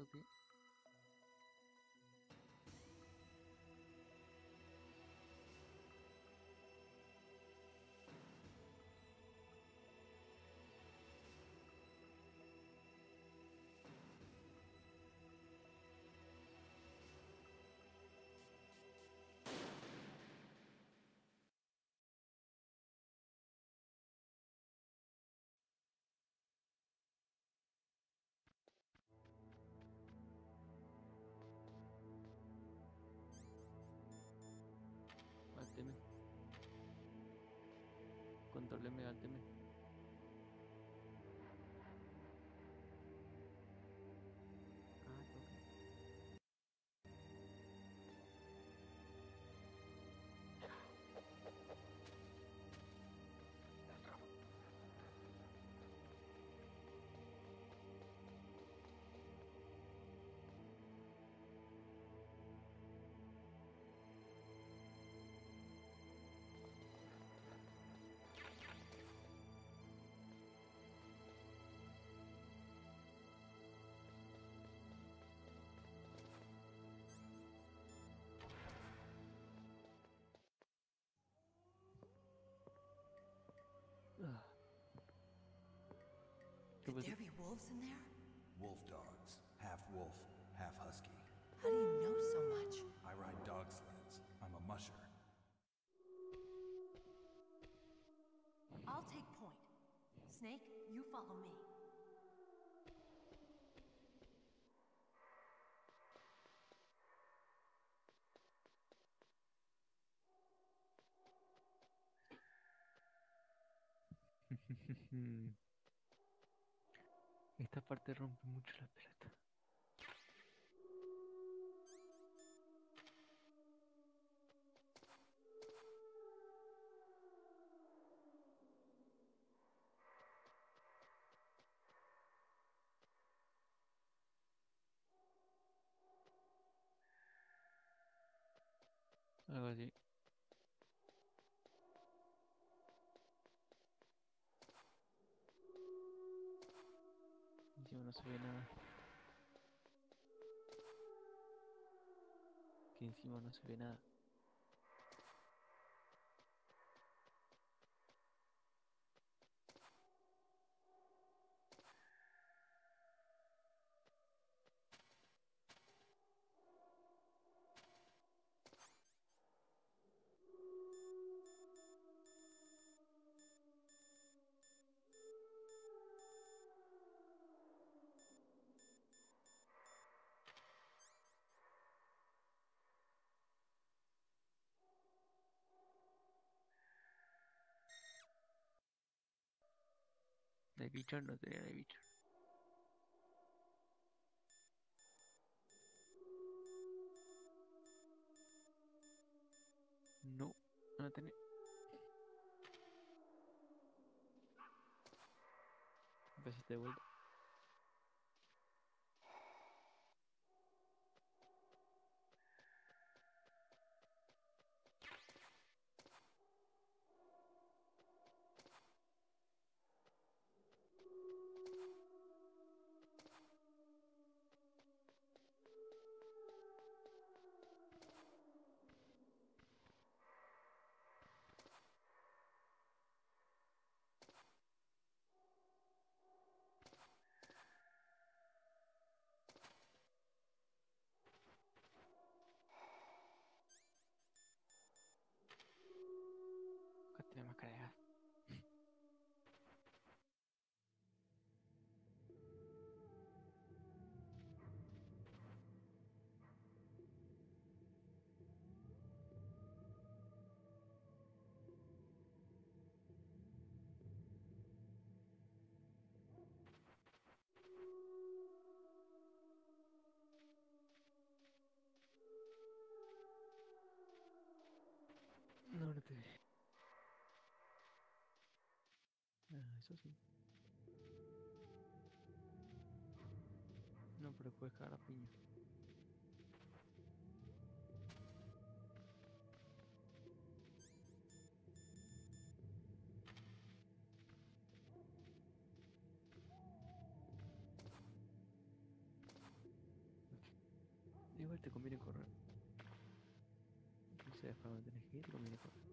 toque. Alt M. Control M, Alt M. Ah, toque. Ah, ¿qué Could pasó? there be wolves in there? Wolf dogs. Half wolf, half husky. How do you know so much? I ride dog sleds. I'm a musher. I'll take point. Snake, you follow me. Esta parte rompe mucho la pelota. Algo así. Encima no se ve nada. Que encima no se ve nada. ¿De bicho? No tenía de bicho. No, no tenía. Empezaste de vuelta. Acá tiene máscara de gas. No, no te ve. Ah, eso sí. No, pero puedes cagar a piña. igual te conviene correr. No sé para dónde tenés que ir, te conviene correr.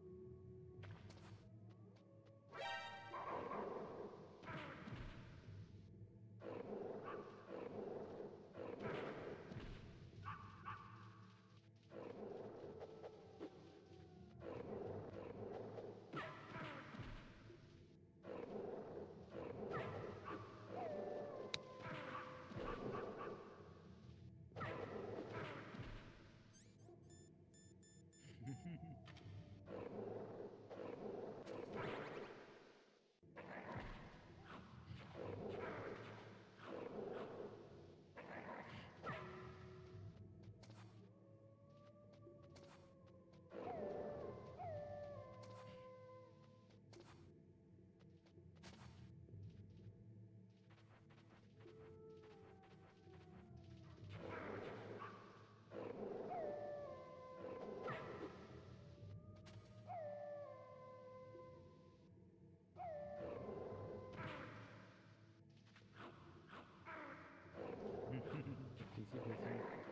Al principio sí.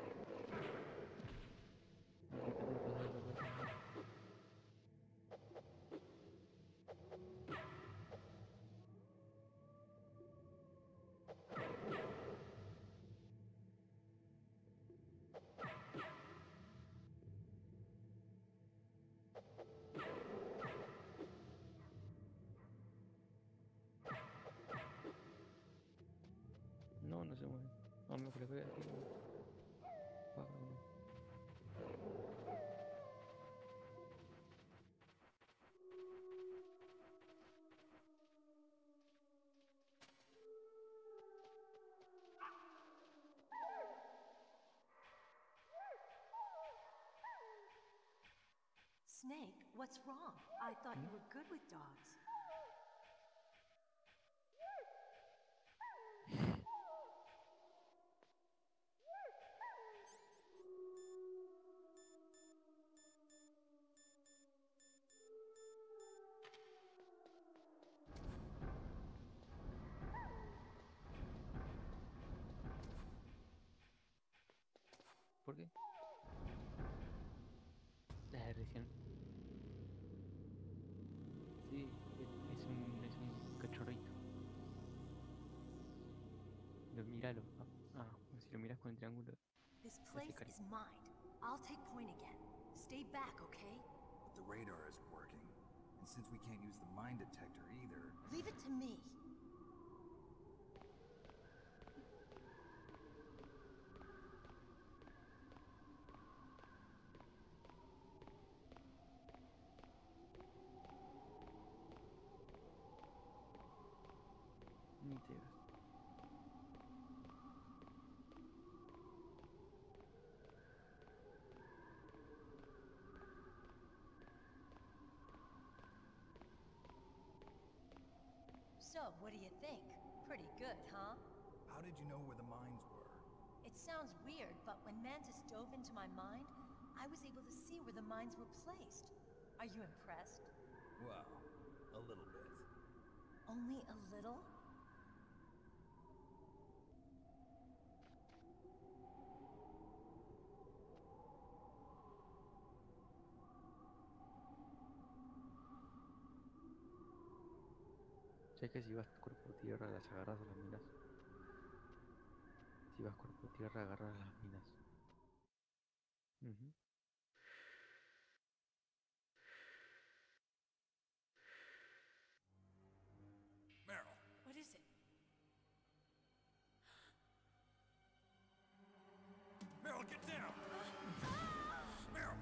Intentando pasar esa parte. No, no se mueve. A menos que le pegue aquí. Pájaro, no. Snake, what's wrong? I thought you were good with dogs. ¿Por qué? Recién. Sí, es un cachorrito. Míralo. Si lo miras con el triángulo. This place is mine. I'll take point again. Stay back, okay? But the radar isn't working. And since we can't use the mine detector either... Leave it to me. Ni te gas. So, what do you think? Pretty good, huh? How did you know where the mines were? It sounds weird, but when Mantis dove into my mind, I was able to see where the mines were placed. Are you impressed? Well, a little bit. Only a little? Ya que si vas cuerpo tierra las agarras a las minas. Si vas cuerpo tierra agarras a las minas. Ujú. Meryl! What is it? Meryl, get down! Meryl!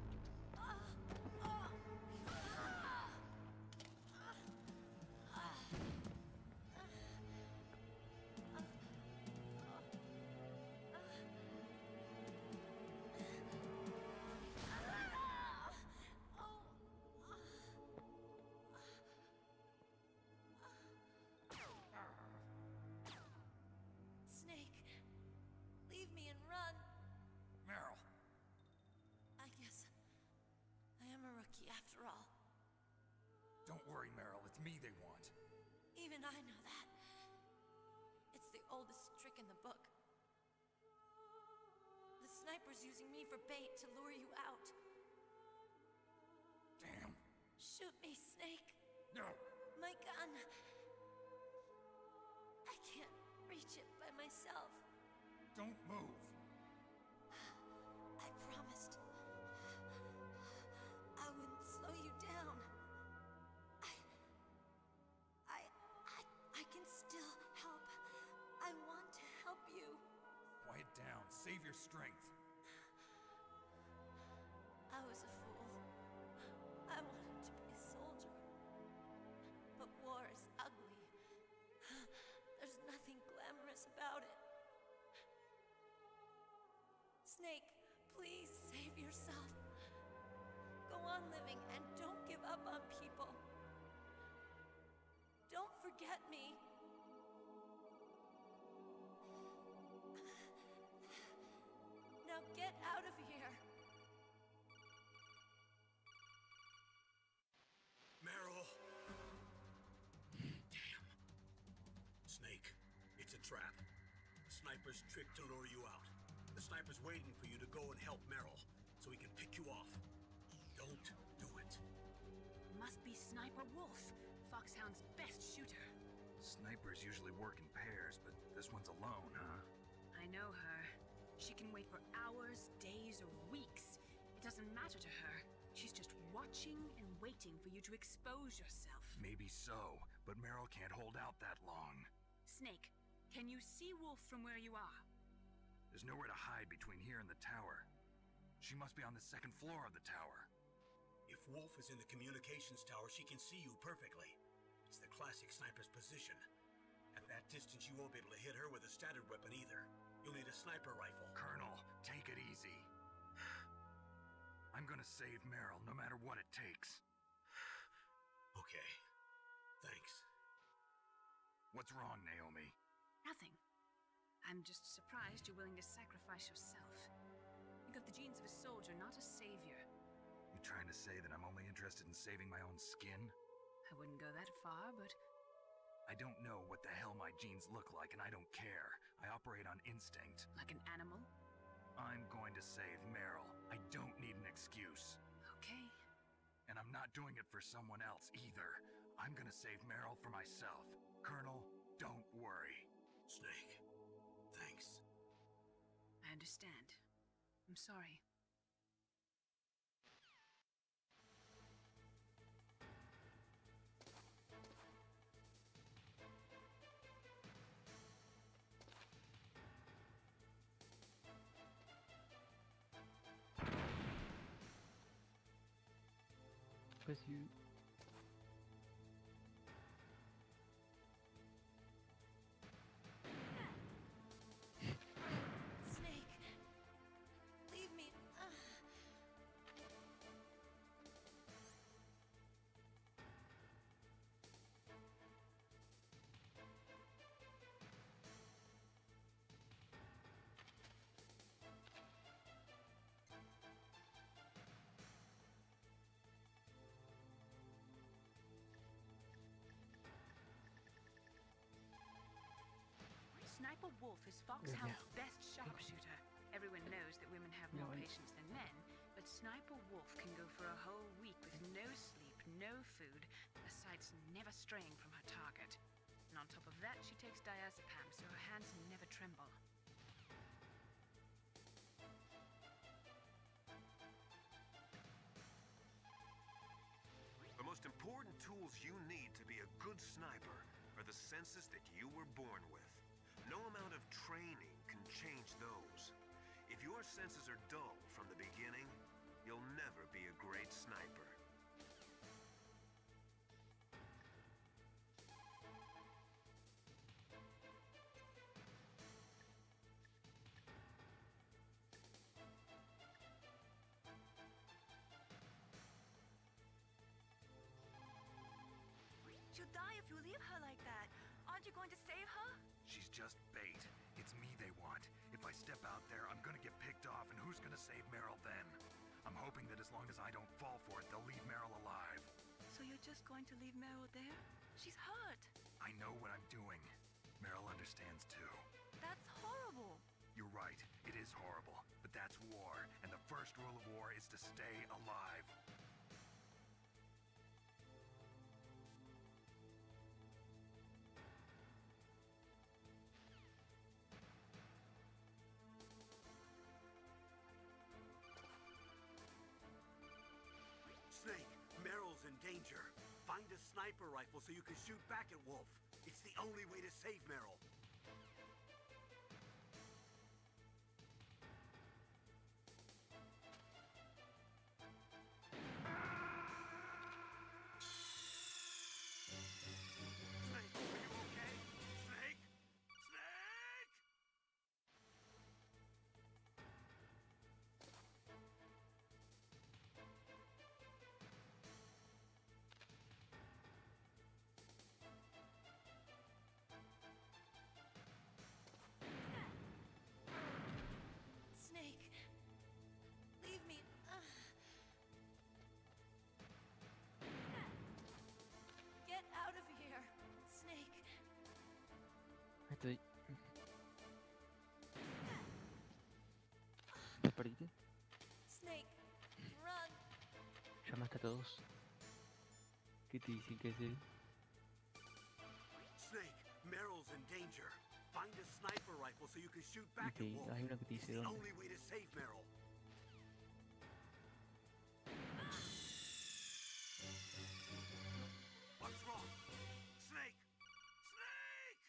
Snake, leave me and run. Meryl! I guess I am a rookie after all. Don't worry, Meryl. It's me they want. Even I know that. It's the oldest trick in the book. The Sniper's using me for bait to lure you out. Damn. Shoot me, Snake. No. My gun. I can't reach it by myself. Don't move. I promised. I wouldn't slow you down. I can still help. I want to help you. Quiet down. Save your strength. I was a fool. I wanted to be a soldier. But war is ugly. There's nothing glamorous about it. Snake, please save yourself. Go on living and don't give up on people. Don't forget me. Now get out of here. Meryl! Damn. Snake, it's a trap. The sniper's trick to lure you out. The sniper's waiting for you to go and help Meryl, so he can pick you off. Don't do it. Must be Sniper Wolf, Foxhound's best shooter. Snipers usually work in pairs, but this one's alone, huh? I know her. She can wait for hours, days, or weeks. It doesn't matter to her. She's just watching and waiting for you to expose yourself. Maybe so, but Meryl can't hold out that long. Snake, can you see Wolf from where you are? There's nowhere to hide between here and the tower. She must be on the second floor of the tower. If Wolf is in the communications tower, she can see you perfectly. It's the classic sniper's position. At that distance, you won't be able to hit her with a standard weapon either. You'll need a sniper rifle. Colonel, take it easy. I'm gonna save Meryl, no matter what it takes. Okay. Thanks. What's wrong, Naomi? Nothing. I'm just surprised you're willing to sacrifice yourself. You got the genes of a soldier, not a savior. You trying to say that I'm only interested in saving my own skin? I wouldn't go that far, but I don't know what the hell my genes look like, and I don't care. I operate on instinct. like an animal? I'm going to save Meryl. I don't need an excuse. Okay. And I'm not doing it for someone else either. I'm gonna save Meryl for myself. Colonel, don't worry. Snake, thanks. I understand. I'm sorry. Précieux. Snake, leave me. Sniper Wolf is Foxhound's best sharpshooter. Everyone knows that women have more patience than men, but Sniper Wolf can go for a whole week with no sleep, no food, her sights never straying from her target. And on top of that, she takes diazepam so her hands never tremble. The most important tools you need to be a good sniper are the senses that you were born with. No amount of training can change those. If your senses are dull from the beginning, you'll never be a great sniper. She'll die if you leave her like that. Aren't you going to save her? She's just bait. It's me they want. If I step out there, I'm gonna get picked off, and who's gonna save Meryl then? I'm hoping that as long as I don't fall for it, they'll leave Meryl alive. So you're just going to leave Meryl there? She's hurt. I know what I'm doing. Meryl understands too. That's horrible. You're right, it is horrible, but that's first rule of war is to stay alive. Snake, Meryl's in danger. Find a sniper rifle so you can shoot back at Wolf. It's the only way to save Meryl. Snake, are you okay? Snake? Snake! Snake, leave me. Get out of here, Snake. Ahí estoy. ¿Te perdiste? Snake, run. Llamaste a todos. ¿Qué te dicen que es él? Snake, Meryl's in danger. Find a sniper rifle so you can shoot back Y at Wolf. hay uno que te It's dice the dónde. only way to save Meryl. What's wrong? Snake! Snake!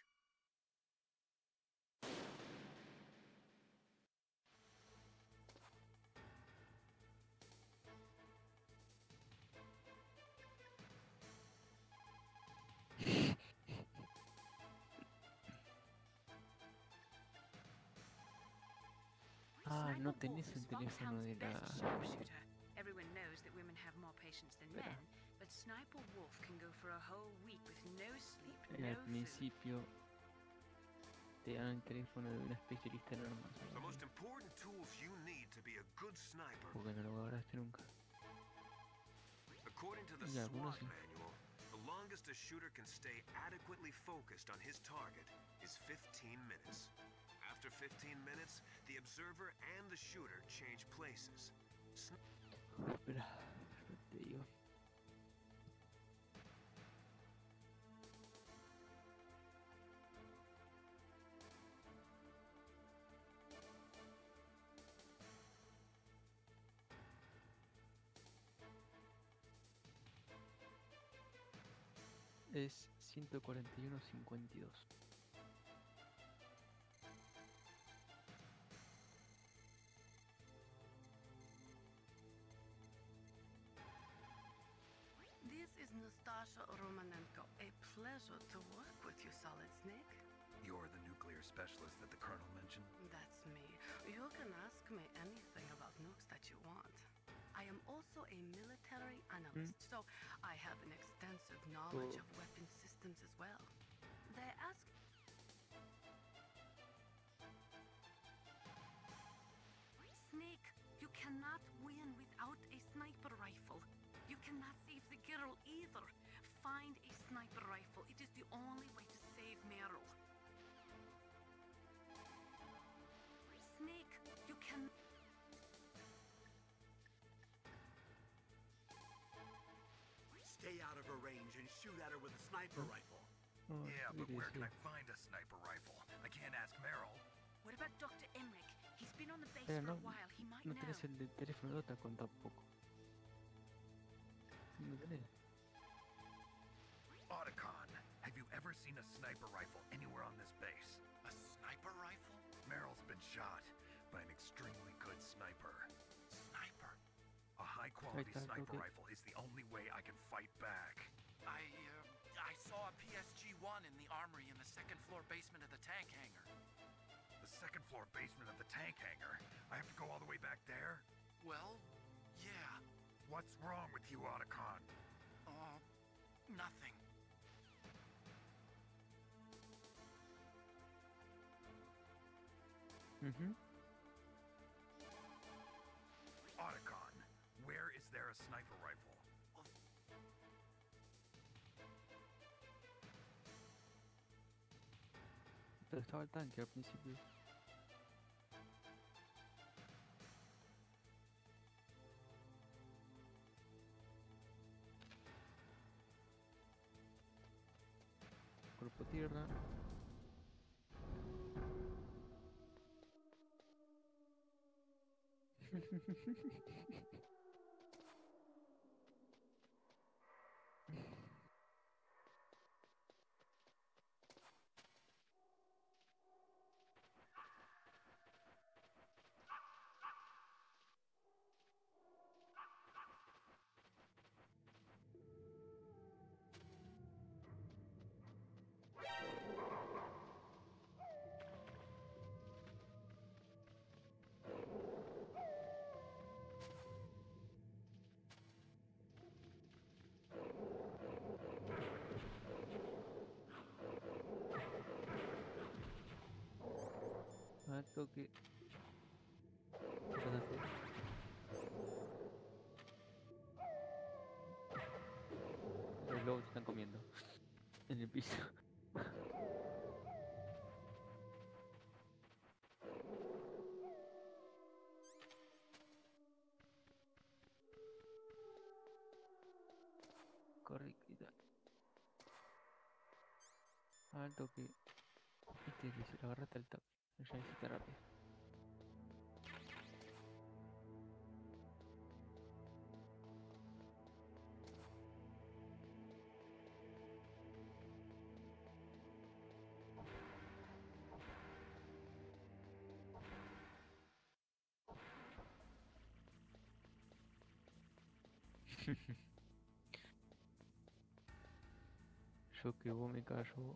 Ah, no Sniper tenés Wolf el is teléfono Foxhound's de la... best sharpshooter. Everyone knows that women have more patience than Espera. men, but Sniper Wolf can go for a whole week with no sleep, Al no food. principio te dan el teléfono de una especialista en armas. The most important tools you need to be a good sniper, Porque no lo agarraste nunca. according to the Y algunos SWAT sí. manual, the longest a shooter can stay adequately focused on his target is 15 minutes. After 15 minutes, the observer and the shooter change places. Espera, te digo. Es 141.52. This is Nastasha Romanenko. A pleasure to work with you, Solid Snake. You're the nuclear specialist that the Colonel mentioned? That's me. You can ask me anything about nukes that you want. I am also a military analyst, so I have an extensive knowledge of weapon systems as well. They ask Snake, you cannot win without a sniper rifle. You cannot save the girl either. Find a sniper rifle. It is the only way to save Meryl. Snake, you can... Stay out of her range and shoot at her with a sniper rifle. Oh, Yeah, ¿qué but where can decía? I find a sniper rifle? I can't ask Meryl. What about Dr. Emmerich? He's been on the base Espera, for no, a while. He might no know. tenés el del teléfono de Otacon tampoco. No tenés. Otacon, have you ever seen a sniper rifle anywhere on this base? A sniper rifle? Meryl's been shot by an extremely good sniper. Sniper? A high-quality Ahí está, sniper ok. rifle is the only way I can fight back. I saw a PSG-1 in the armory in the second floor basement of the tank hangar. The second floor basement of the tank hangar? I have to go all the way back there? Well, yeah. What's wrong with you, Otacon? Nothing. Ujú. Otacon, where is there a sniper rifle? Pero estaba el tanque al principio. tierra. Al toque. ¿Qué vas a hacer? Los lobos están comiendo en el piso. Corre, quita. Al toque. Este es difícil, agárrate al toque. Ya necesita rápido. Yo que vos me callo.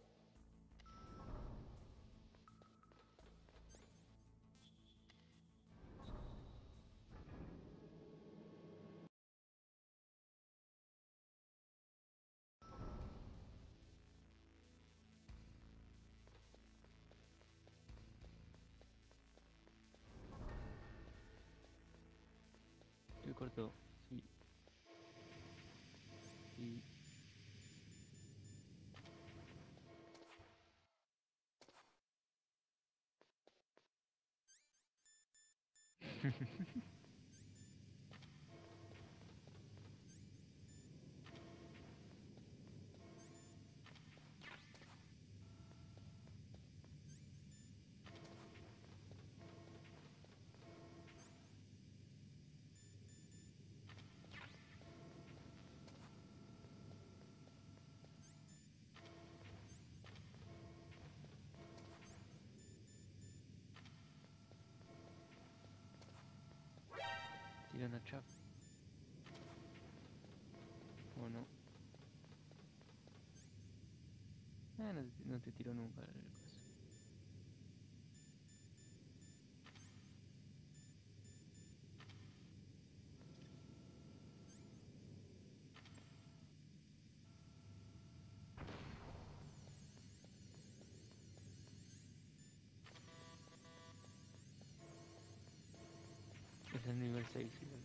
Estoy corto. Sí. Sí. Tira una chapa. ¿O no? No te tiro nunca el coso. Es el nivel 6 igual.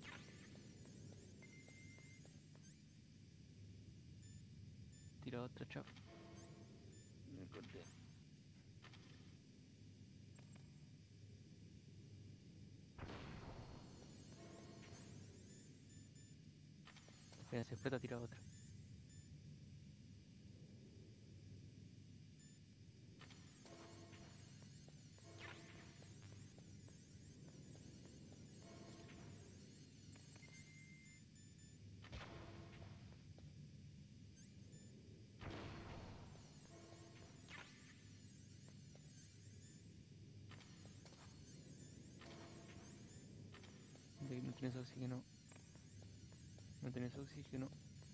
Tira otra chapa. Me corté. Espera, se explota, tira otra. No tienes oxígeno. No tienes oxígeno.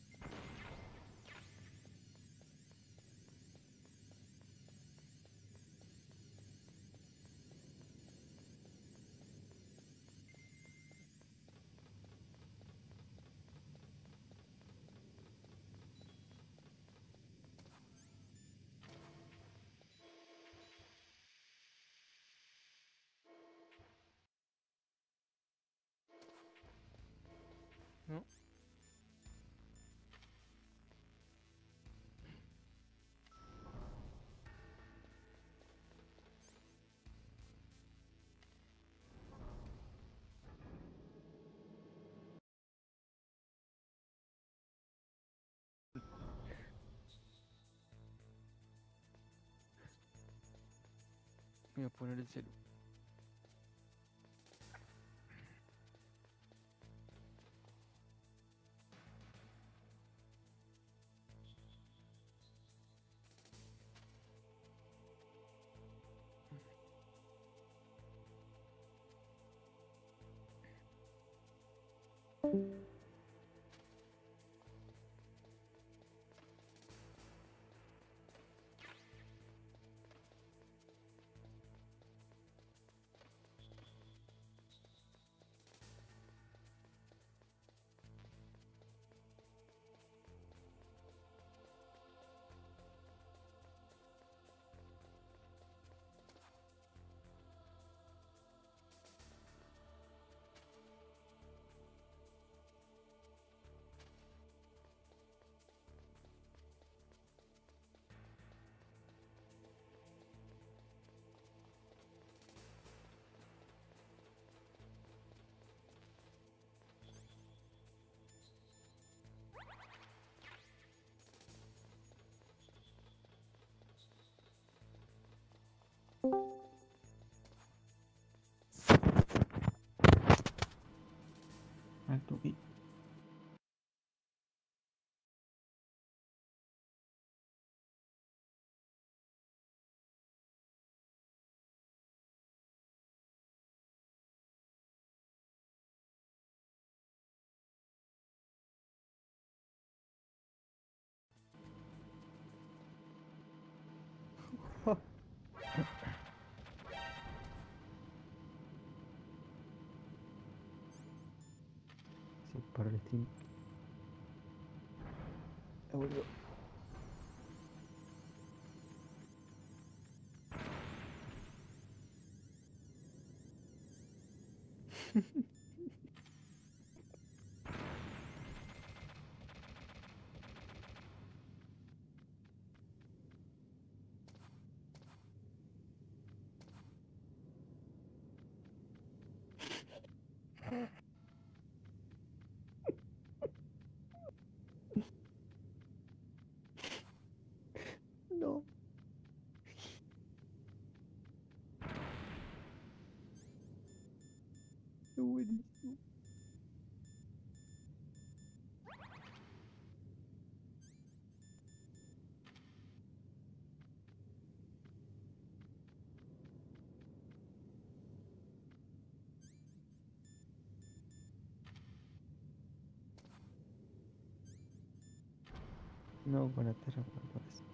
¿No? Voy a poner el celu. Alto y sí, para el stream. Ya volvió. No. Qué buenísimo. No, buena terra, pues.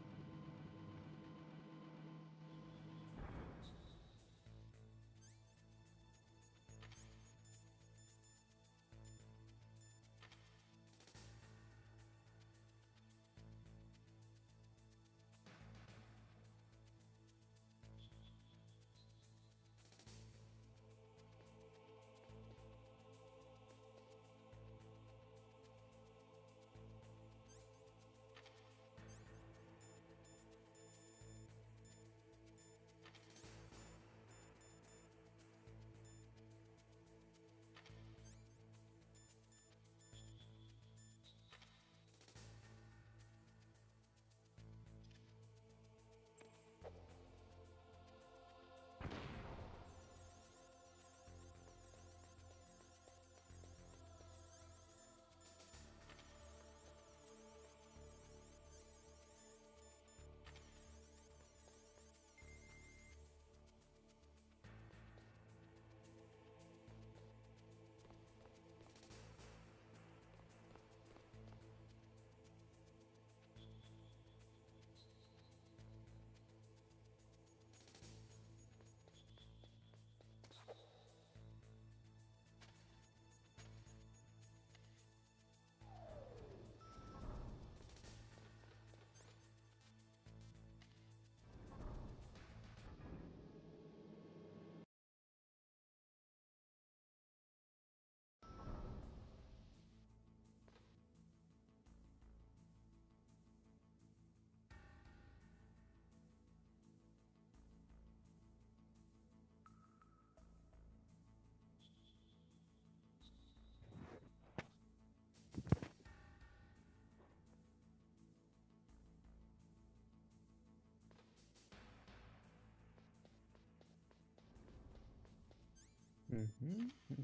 Ujú, ujú.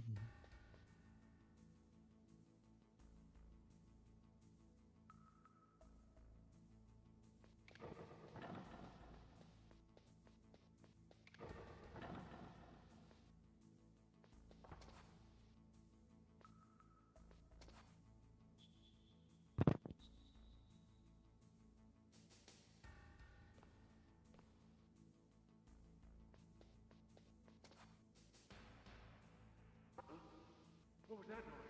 What was that noise?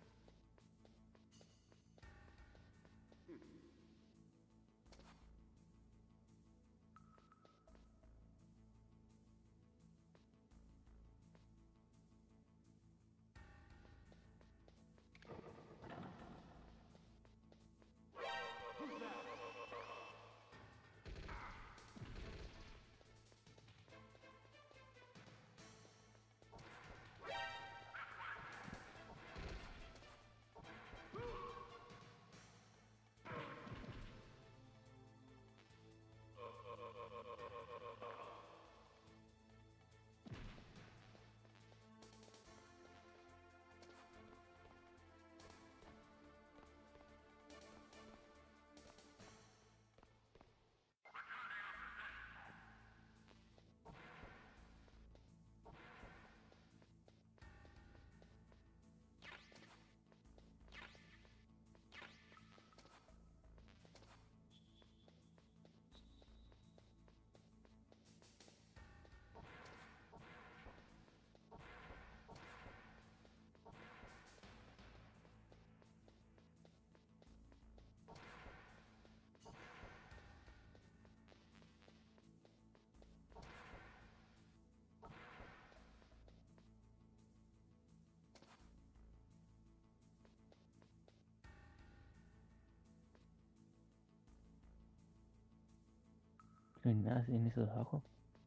No hay nada en eso de abajo.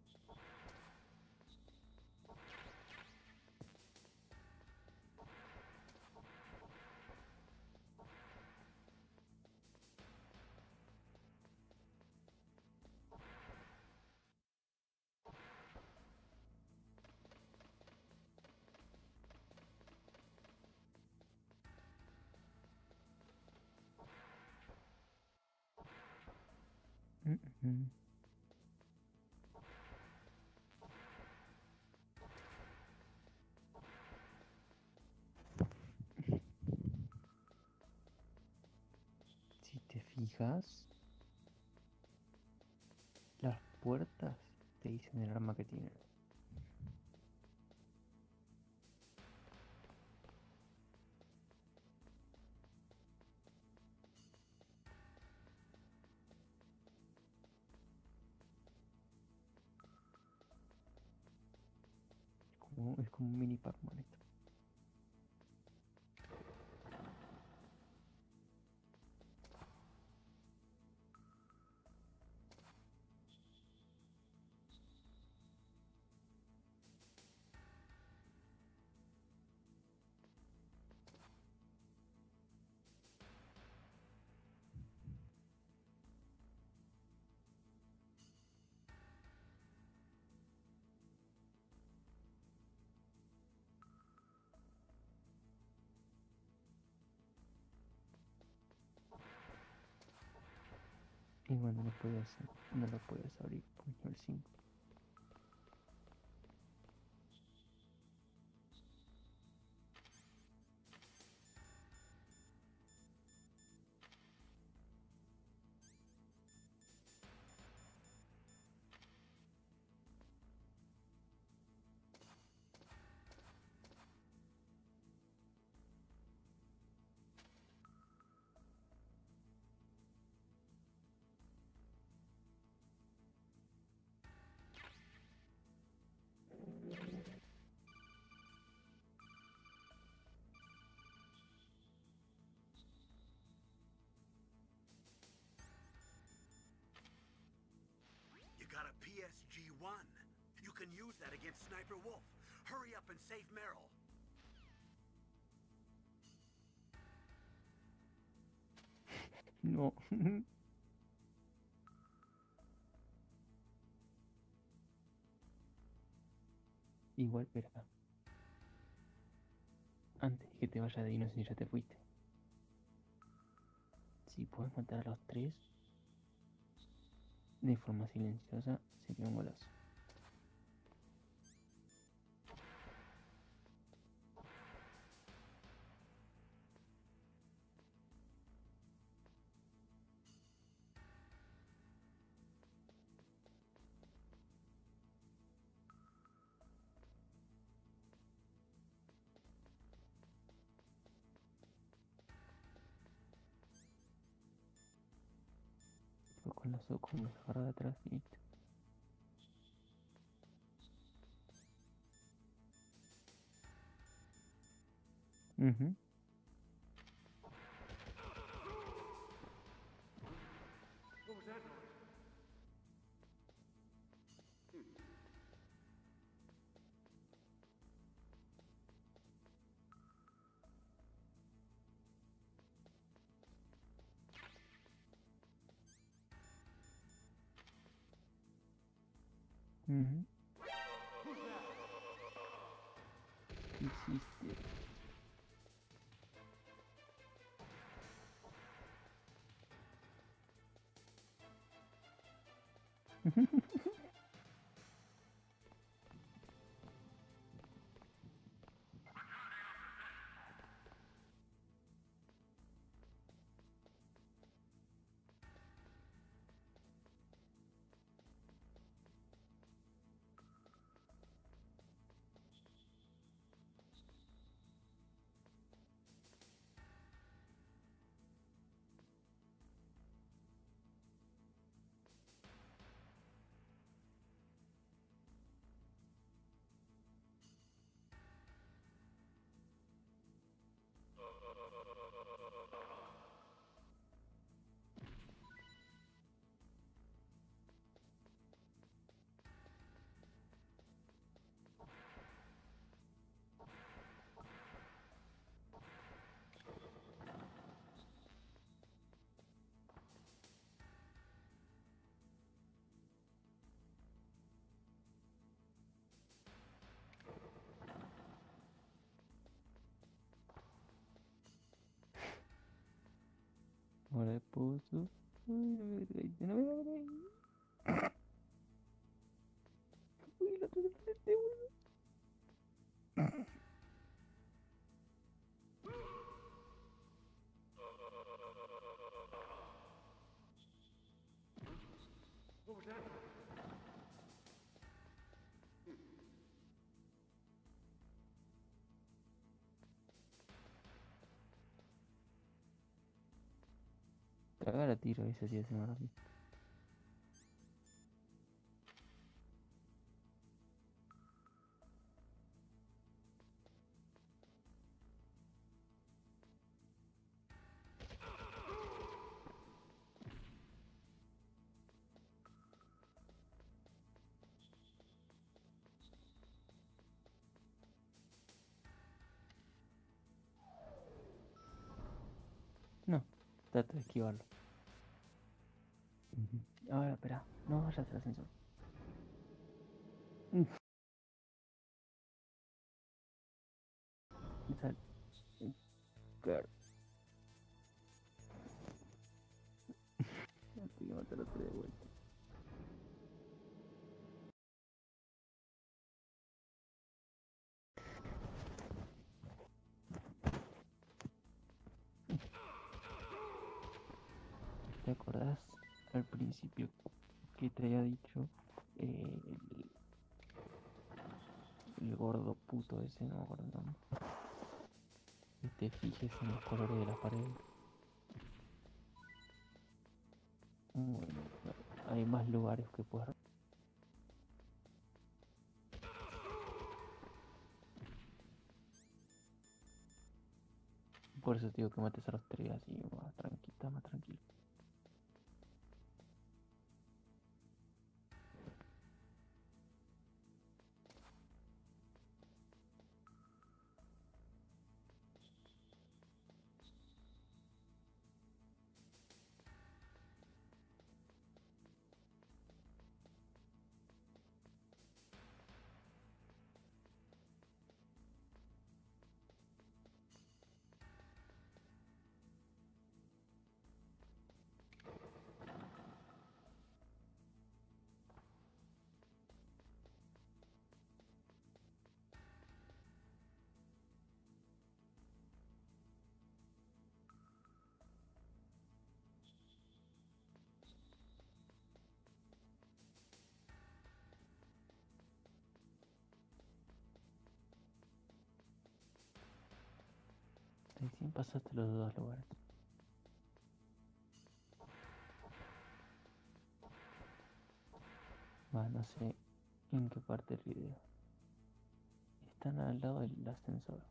Ujú. Si te fijas, las puertas te dicen el arma que tienen. Es como un mini Pac-Man esto. Y bueno, no lo puedes abrir por nivel 5. You got a PSG-1. You can use that against Sniper Wolf. Hurry up and save Meryl. No. Igual, espera. Antes de que te vaya de ahí, no sé si ya te fuiste. Si puedes matar a los 3 de forma silenciosa, sería un golazo. Con las ojos me agarra de atrás y listo. Ujú. What was that noise? Ujú. ¿Qué hiciste? Ahora puso. Uy, no me grite, no me grite. Uy, el otro de frente, boludo. What was that noise? Cagar a tiro, ese sí hace más rápido. No, trato de esquivarlo. Ahora, espera, no vayas al ascensor. Sal. Claro. Tengo que matar a 3 de vuelta. ¿Te acordás al principio que te había dicho el gordo puto ese, no me acuerdo el nombre? Que te fijes en los colores de las paredes. Bueno, hay más lugares que puedes. Por eso te digo que mates a los 3 así, más tranquila, más tranquilo. Recién pasaste los dos lugares. Va, no sé en qué parte del video. Están al lado del ascensor.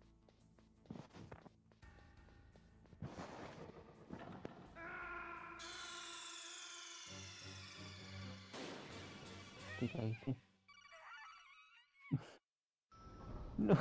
Te caíste. No.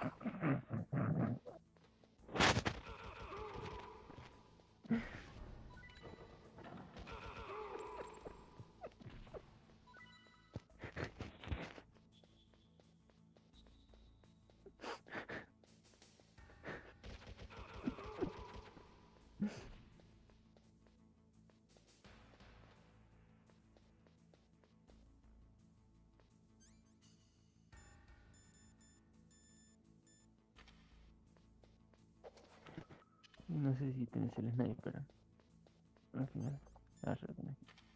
No sé si tenés el sniper. Al final. Ah, ya lo tenés.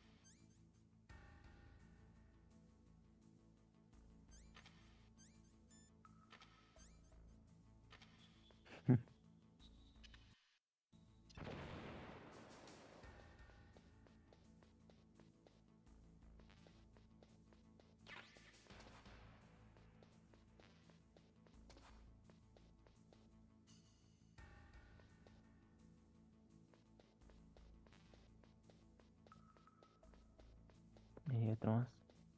Y otro más.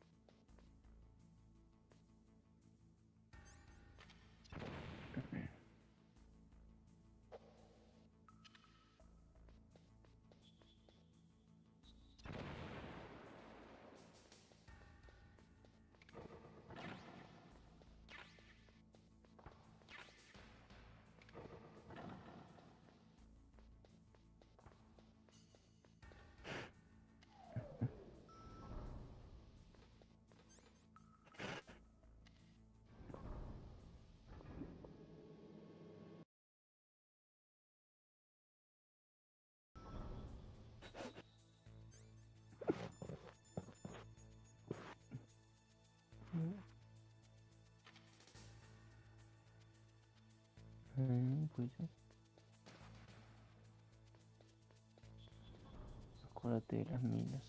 Pues sí. Acuérdate de las minas.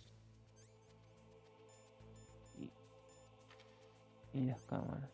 Y las cámaras.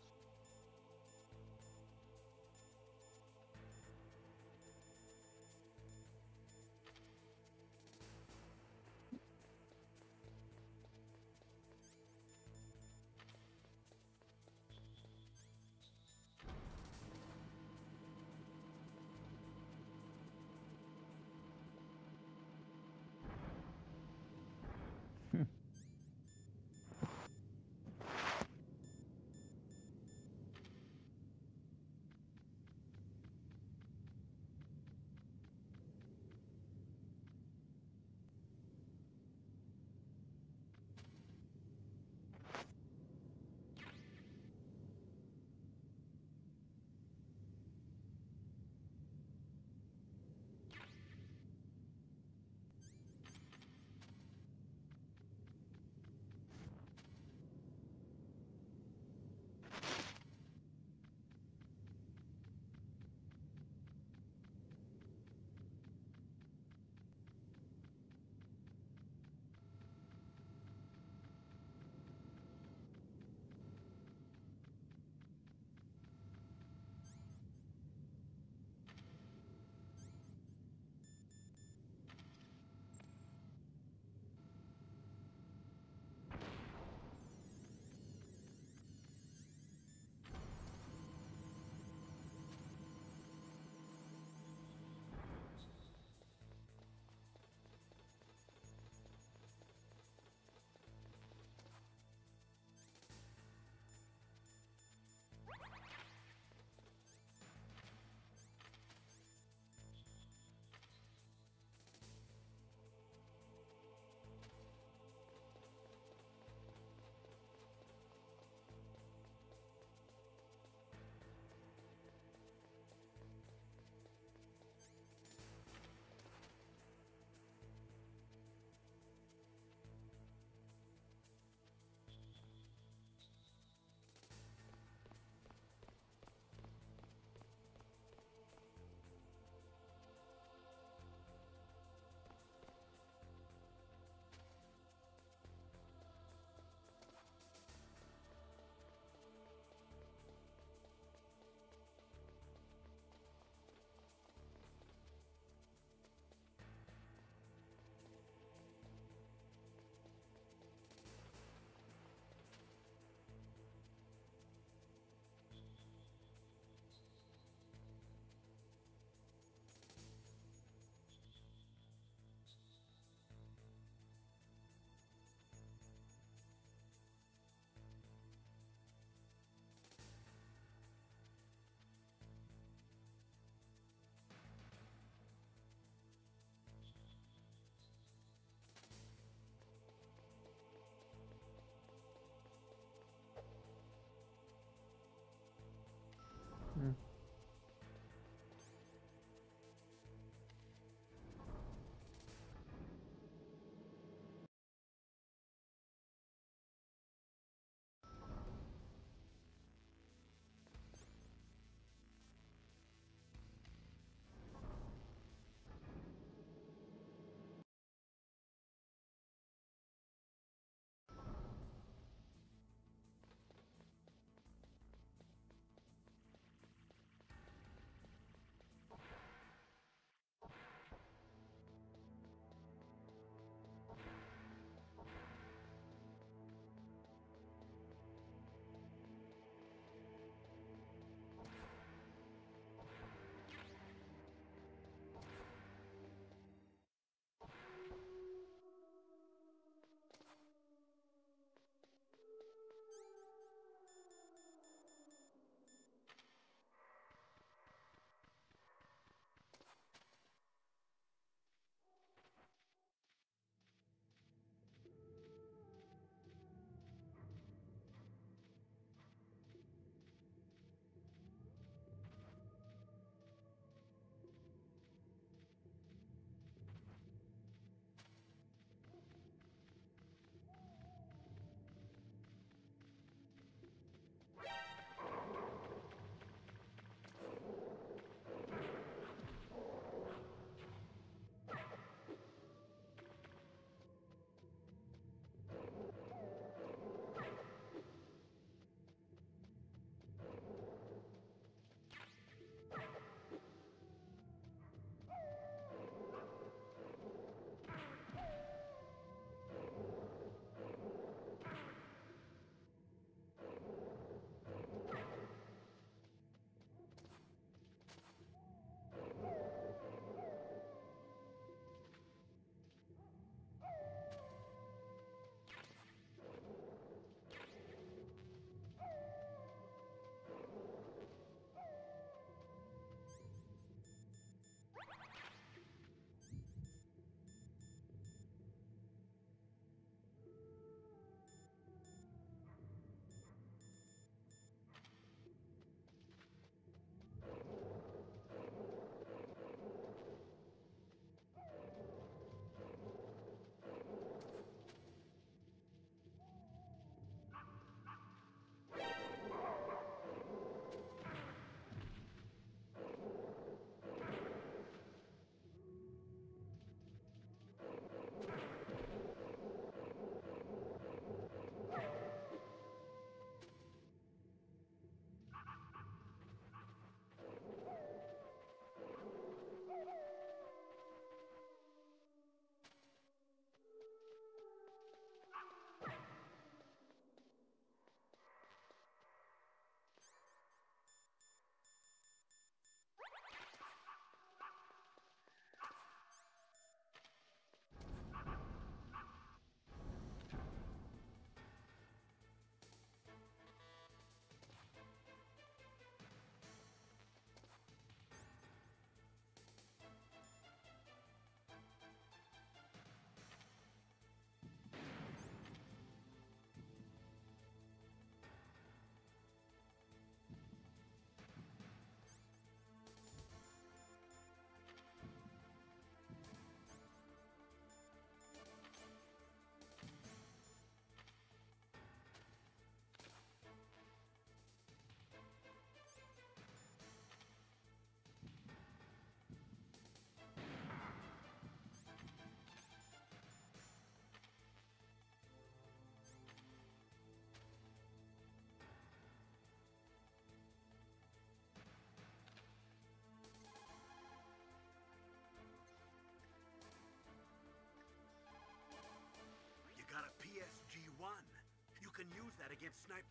that against snipe.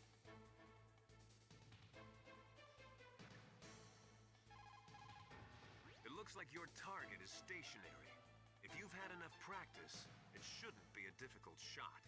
It looks like your target is stationary. If you've had enough practice, it shouldn't be a difficult shot.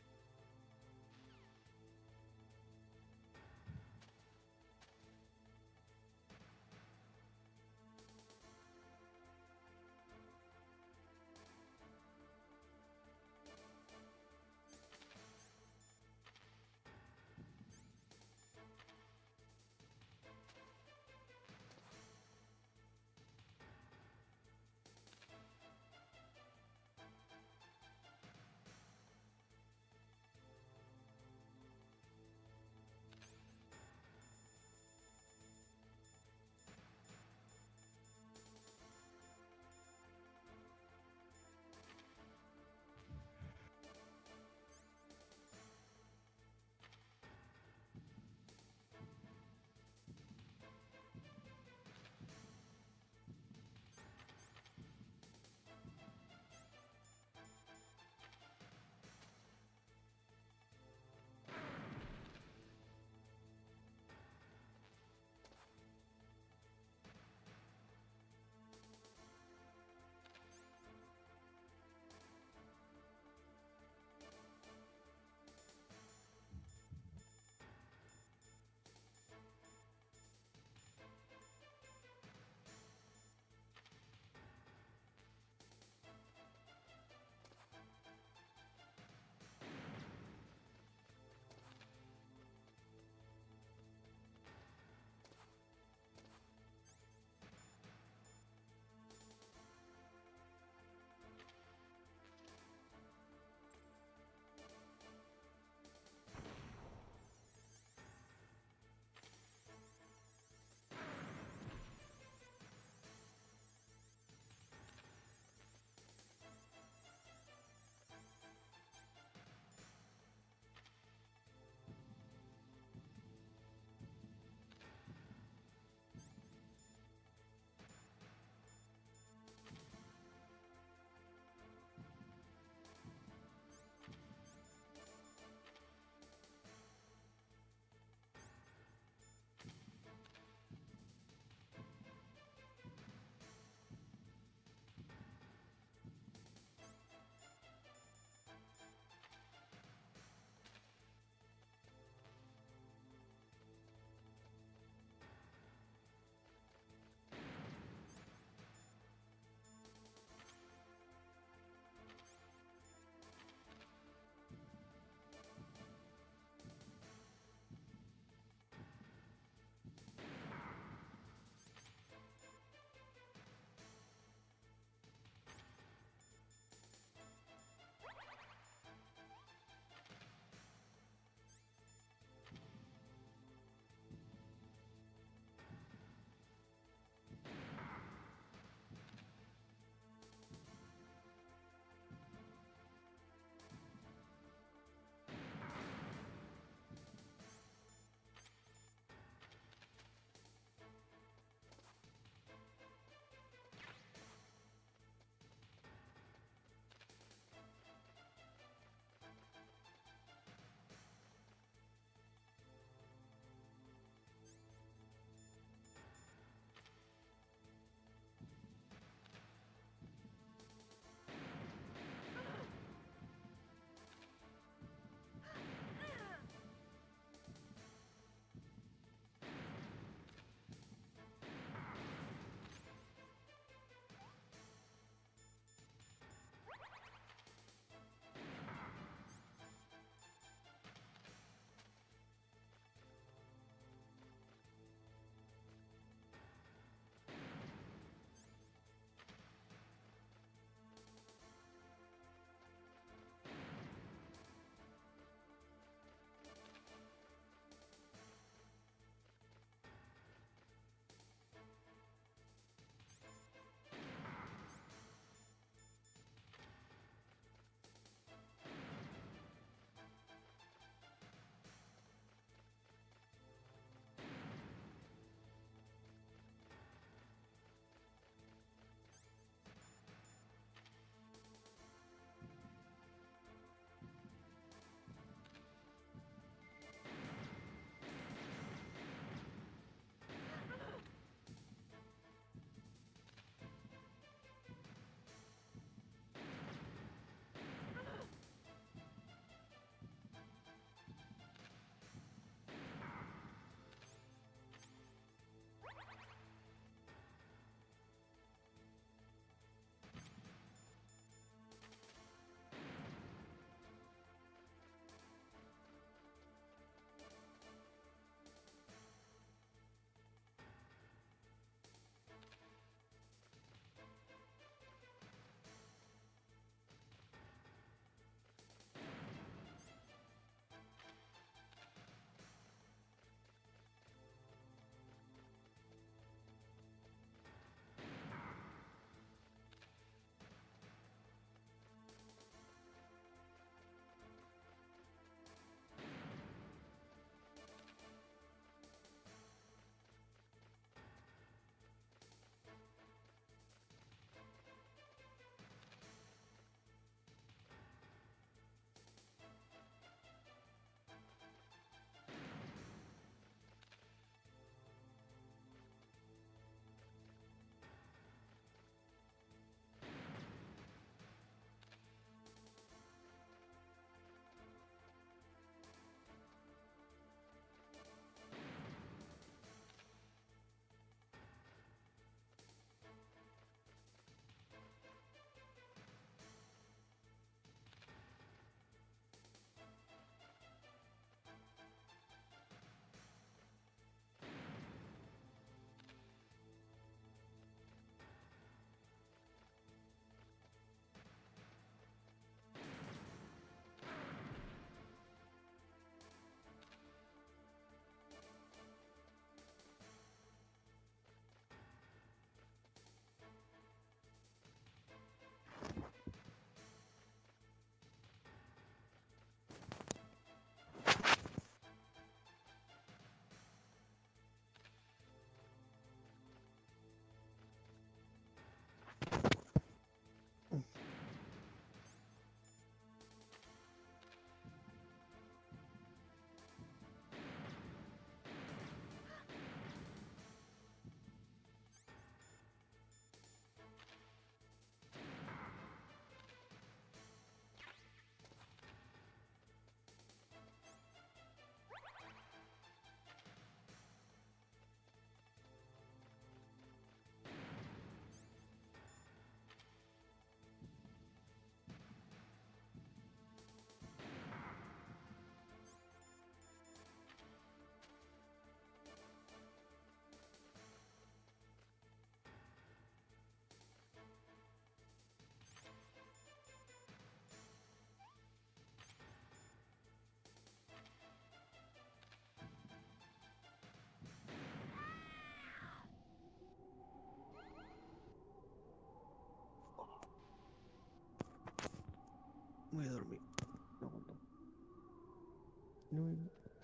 Voy a dormir. No aguanto. No.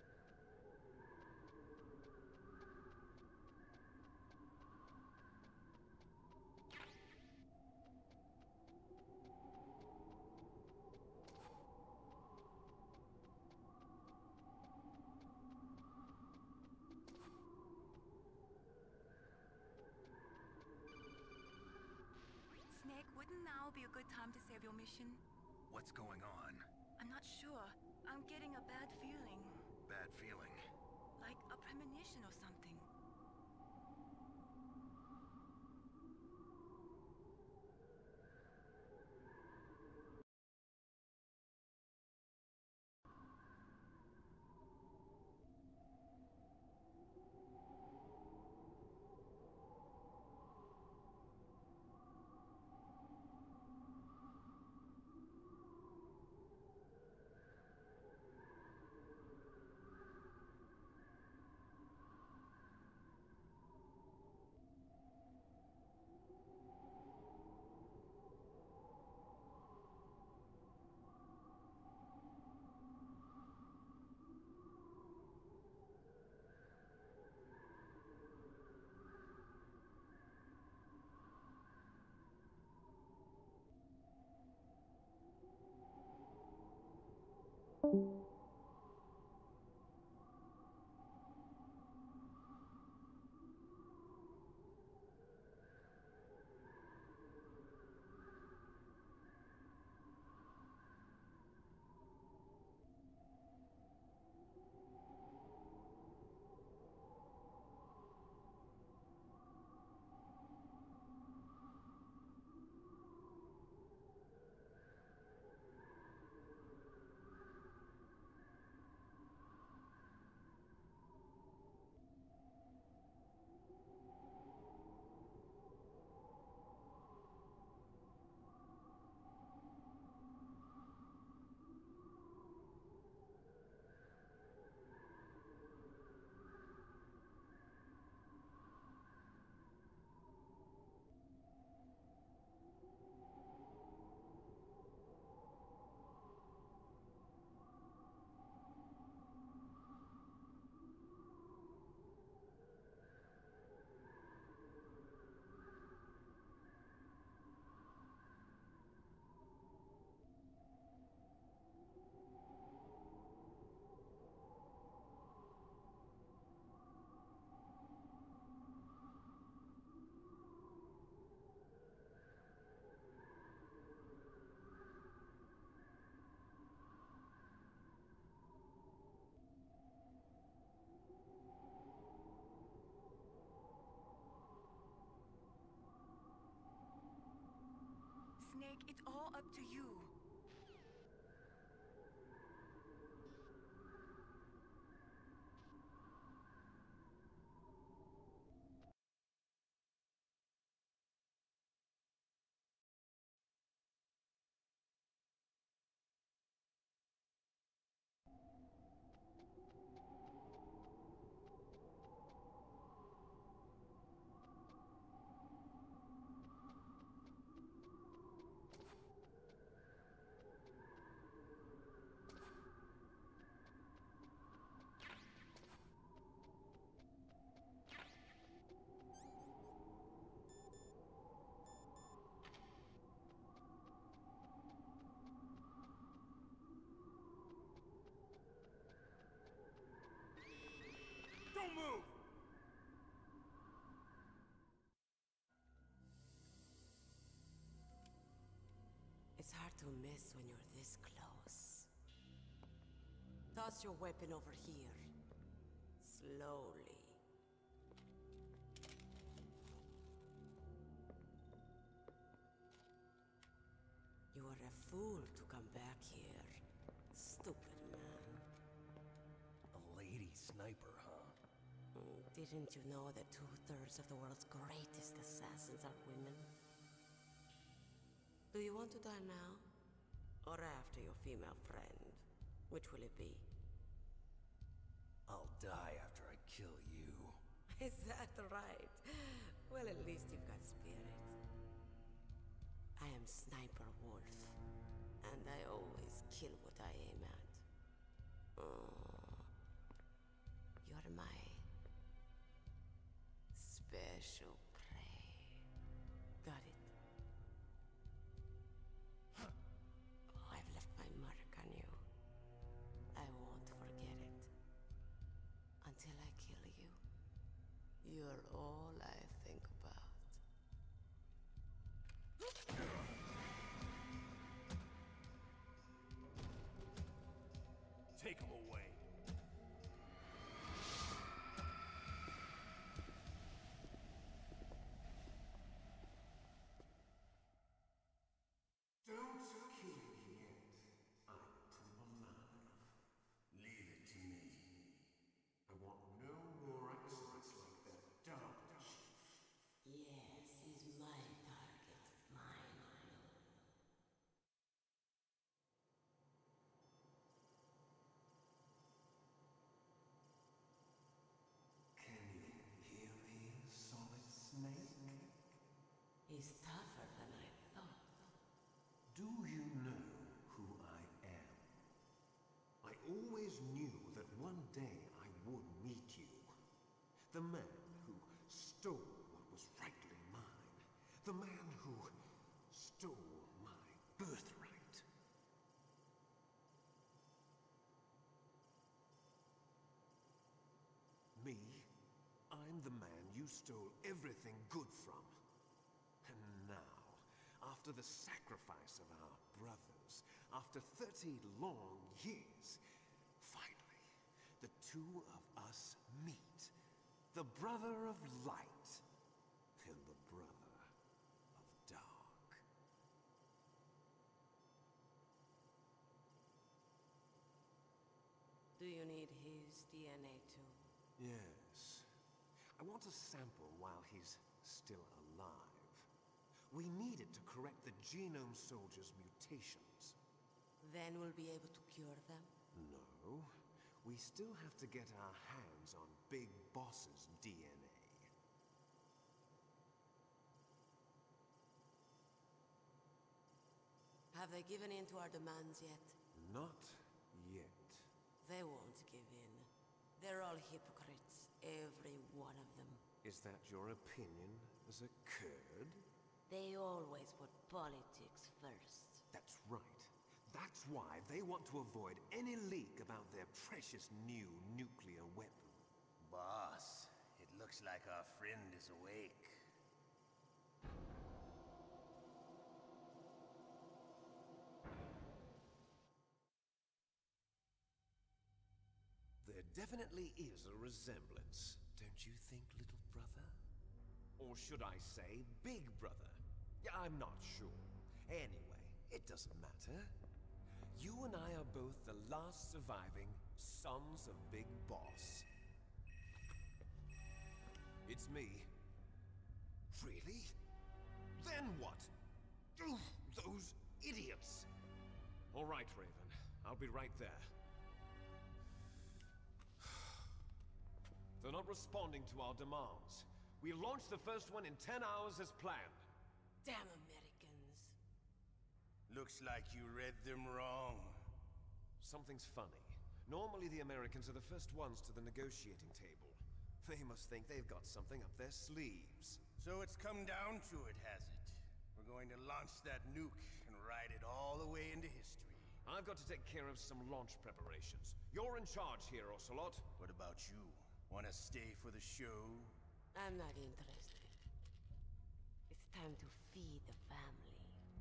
Snake, wouldn't now be a good time to save your mission? What's going on? I'm not sure. I'm getting a bad feeling. Bad feeling. Like a premonition or something. Snake, it's all up to you. Don't move! It's hard to miss when you're this close. Toss your weapon over here. Slowly. You are a fool to come back here. Stupid man. A lady sniper, huh? Didn't you know that 2/3 of the world's greatest assassins are women? Do you want to die now? Or after your female friend? Which will it be? I'll die after I kill you. Is that right? Well, at least you've got spirit. I am Sniper Wolf, and I always I aim at. You're my special prey. Got it. I've left my mark on you. I won't forget it. Until I kill you. You're all I think about. Take him away. Don't kill me yet, item alive. Leave it to me. I want no more accidents like that dumb chief. Yes, he's my target. Mine alone. Can you hear me, Solid Snake? He's tougher than I thought. Do you know who I am? I always knew that one day I would meet you. The man who stole what was rightly mine. The man who stole my birthright. Me? I'm the man you stole everything good from. And now, after the sacrifice of our brothers, after 30 long years, finally, the two of us meet. The brother of light and the brother of dark. Do you need his DNA too? Yes. I want a sample while he's still alive. We need it to correct the Genome Soldier's mutations. Then we'll be able to cure them? No. We still have to get our hands on Big Boss's DNA. Have they given in to our demands yet? Not yet. They won't give in. They're all hypocrites, every one of them. Is that your opinion as a Kurd? They always put politics first. That's right. That's why they want to avoid any leak about their precious new nuclear weapon. Boss, it looks like our friend is awake. There definitely is a resemblance, don't you think, little brother? Or should I say, big brother? Yeah, I'm not sure. Anyway, it doesn't matter. You and I are both the last surviving sons of Big Boss. It's me. Really? Then what? Oof, those idiots! All right, Raven. I'll be right there. They're not responding to our demands. We launched the first one in 10 hours as planned. Damn Americans. Looks like you read them wrong. Something's funny. Normally the Americans are the first ones to the negotiating table. They must think they've got something up their sleeves. So it's come down to it, has it? We're going to launch that nuke and ride it all the way into history. I've got to take care of some launch preparations. You're in charge here, Ocelot. What about you? Want to stay for the show? I'm not interested. It's time to feed the family.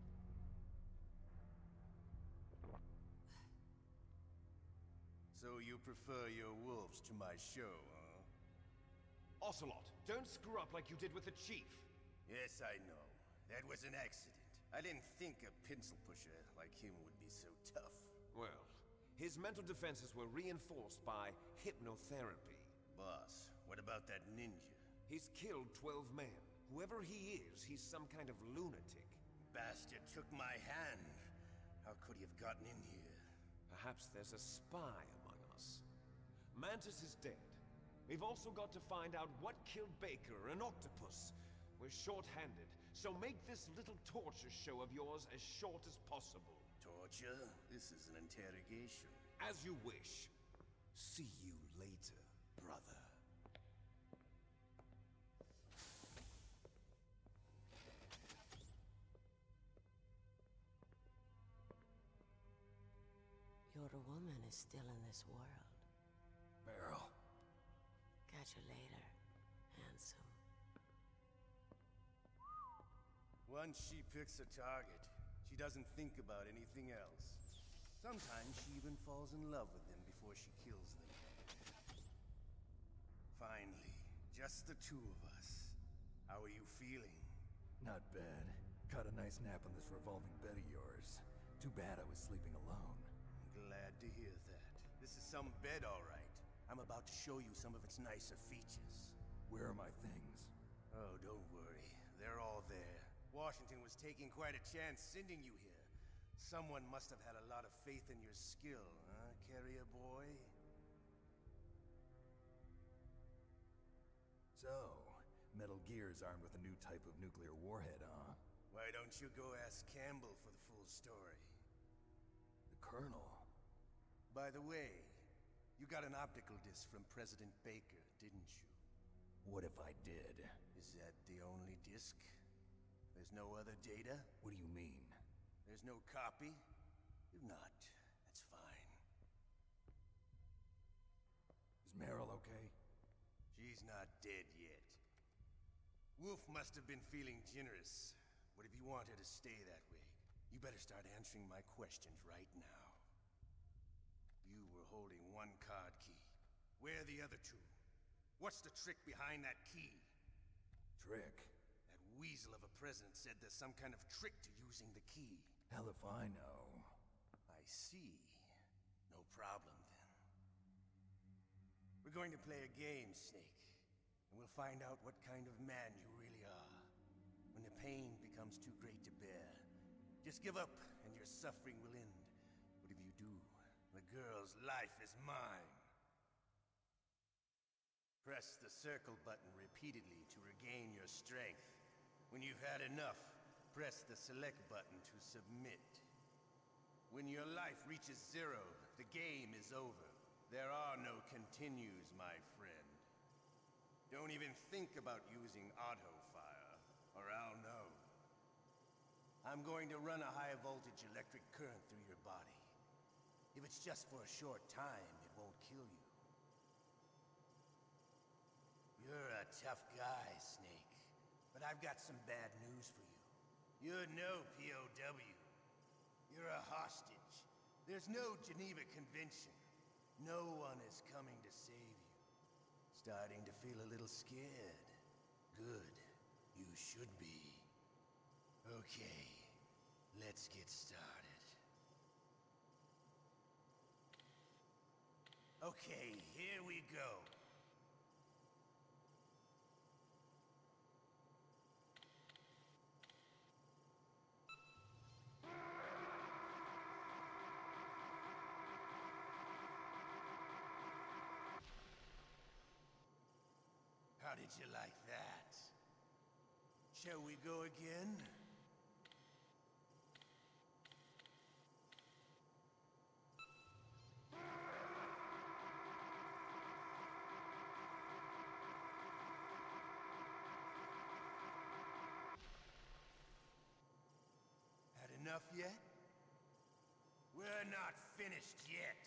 So you prefer your wolves to my show, huh? Ocelot, don't screw up like you did with the Chief. Yes, I know. That was an accident. I didn't think a pencil pusher like him would be so tough. Well, his mental defenses were reinforced by hypnotherapy. Boss, what about that ninja? He's killed 12 men. Whoever he is, he's some kind of lunatic. Bastard took my hand. How could he have gotten in here? Perhaps there's a spy among us. Mantis is dead. We've also got to find out what killed Baker, an octopus. We're short-handed, so make this little torture show of yours as short as possible. torture. This is an interrogation. As you wish. See you later, brother. Your woman is still in this world. Meryl. Catch you later, handsome. Once she picks a target, she doesn't think about anything else. Sometimes she even falls in love with them before she kills them. Finally, just the two of us. How are you feeling? Not bad. Caught a nice nap on this revolving bed of yours. Too bad I was sleeping alone. Glad to hear that. This is some bed, all right. I'm about to show you some of its nicer features. Where are my things? Oh, don't worry. They're all there. Washington was taking quite a chance sending you here. Someone must have had a lot of faith in your skill, huh, carrier boy? So, Metal Gear's armed with a new type of nuclear warhead, huh? Why don't you go ask Campbell for the full story? The Colonel? By the way, you got an optical disc from President Baker, didn't you? What if I did? Is that the only disc? There's no other data? What do you mean? There's no copy? If not, that's fine. Is Meryl okay? She's not dead yet. Wolf must have been feeling generous. But if you want her to stay that way, you better start answering my questions right now. You were holding one card key. Where are the other two? What's the trick behind that key? Trick? That weasel of a president said there's some kind of trick to using the key. Hell if I know. I see. No problem, then. We're going to play a game, Snake. And we'll find out what kind of man you really are. When the pain becomes too great to bear, just give up and your suffering will end. But if you do, the girl's life is mine. Press the circle button repeatedly to regain your strength. When you've had enough, press the select button to submit. When your life reaches 0, the game is over. There are no continues, my friend. Don't even think about using auto fire, or I'll know. I'm going to run a high voltage electric current through your body. If it's just for a short time, it won't kill you. You're a tough guy, Snake. But I've got some bad news for you. You're no POW. You're a hostage. There's no Geneva Convention. No one is coming to save you. Starting to feel a little scared. Good. You should be. Okay. Let's get started. Okay, here we go. How did you like that? Shall we go again? Had enough yet? We're not finished yet.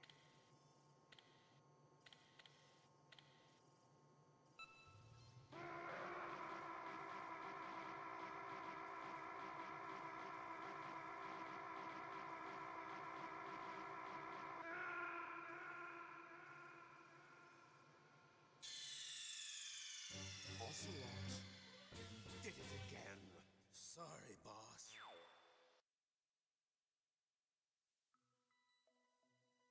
Ocelot did it again. Sorry, boss.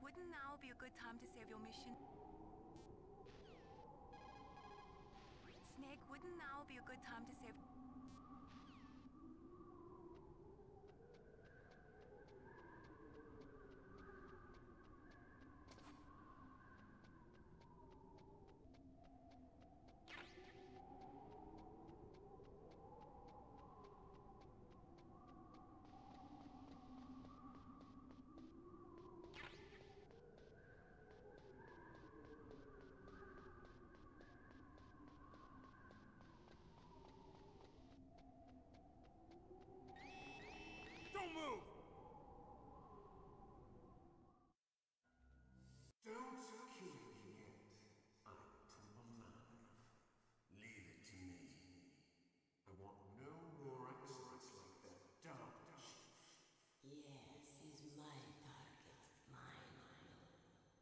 wouldn't now be a good time to save your mission? Snake, wouldn't now be a good time to save... Don't move! Don't kill me yet. I'm alive. Leave it to me. I want no more accidents like that dumb chief. Yes, he's my target. Mine alone.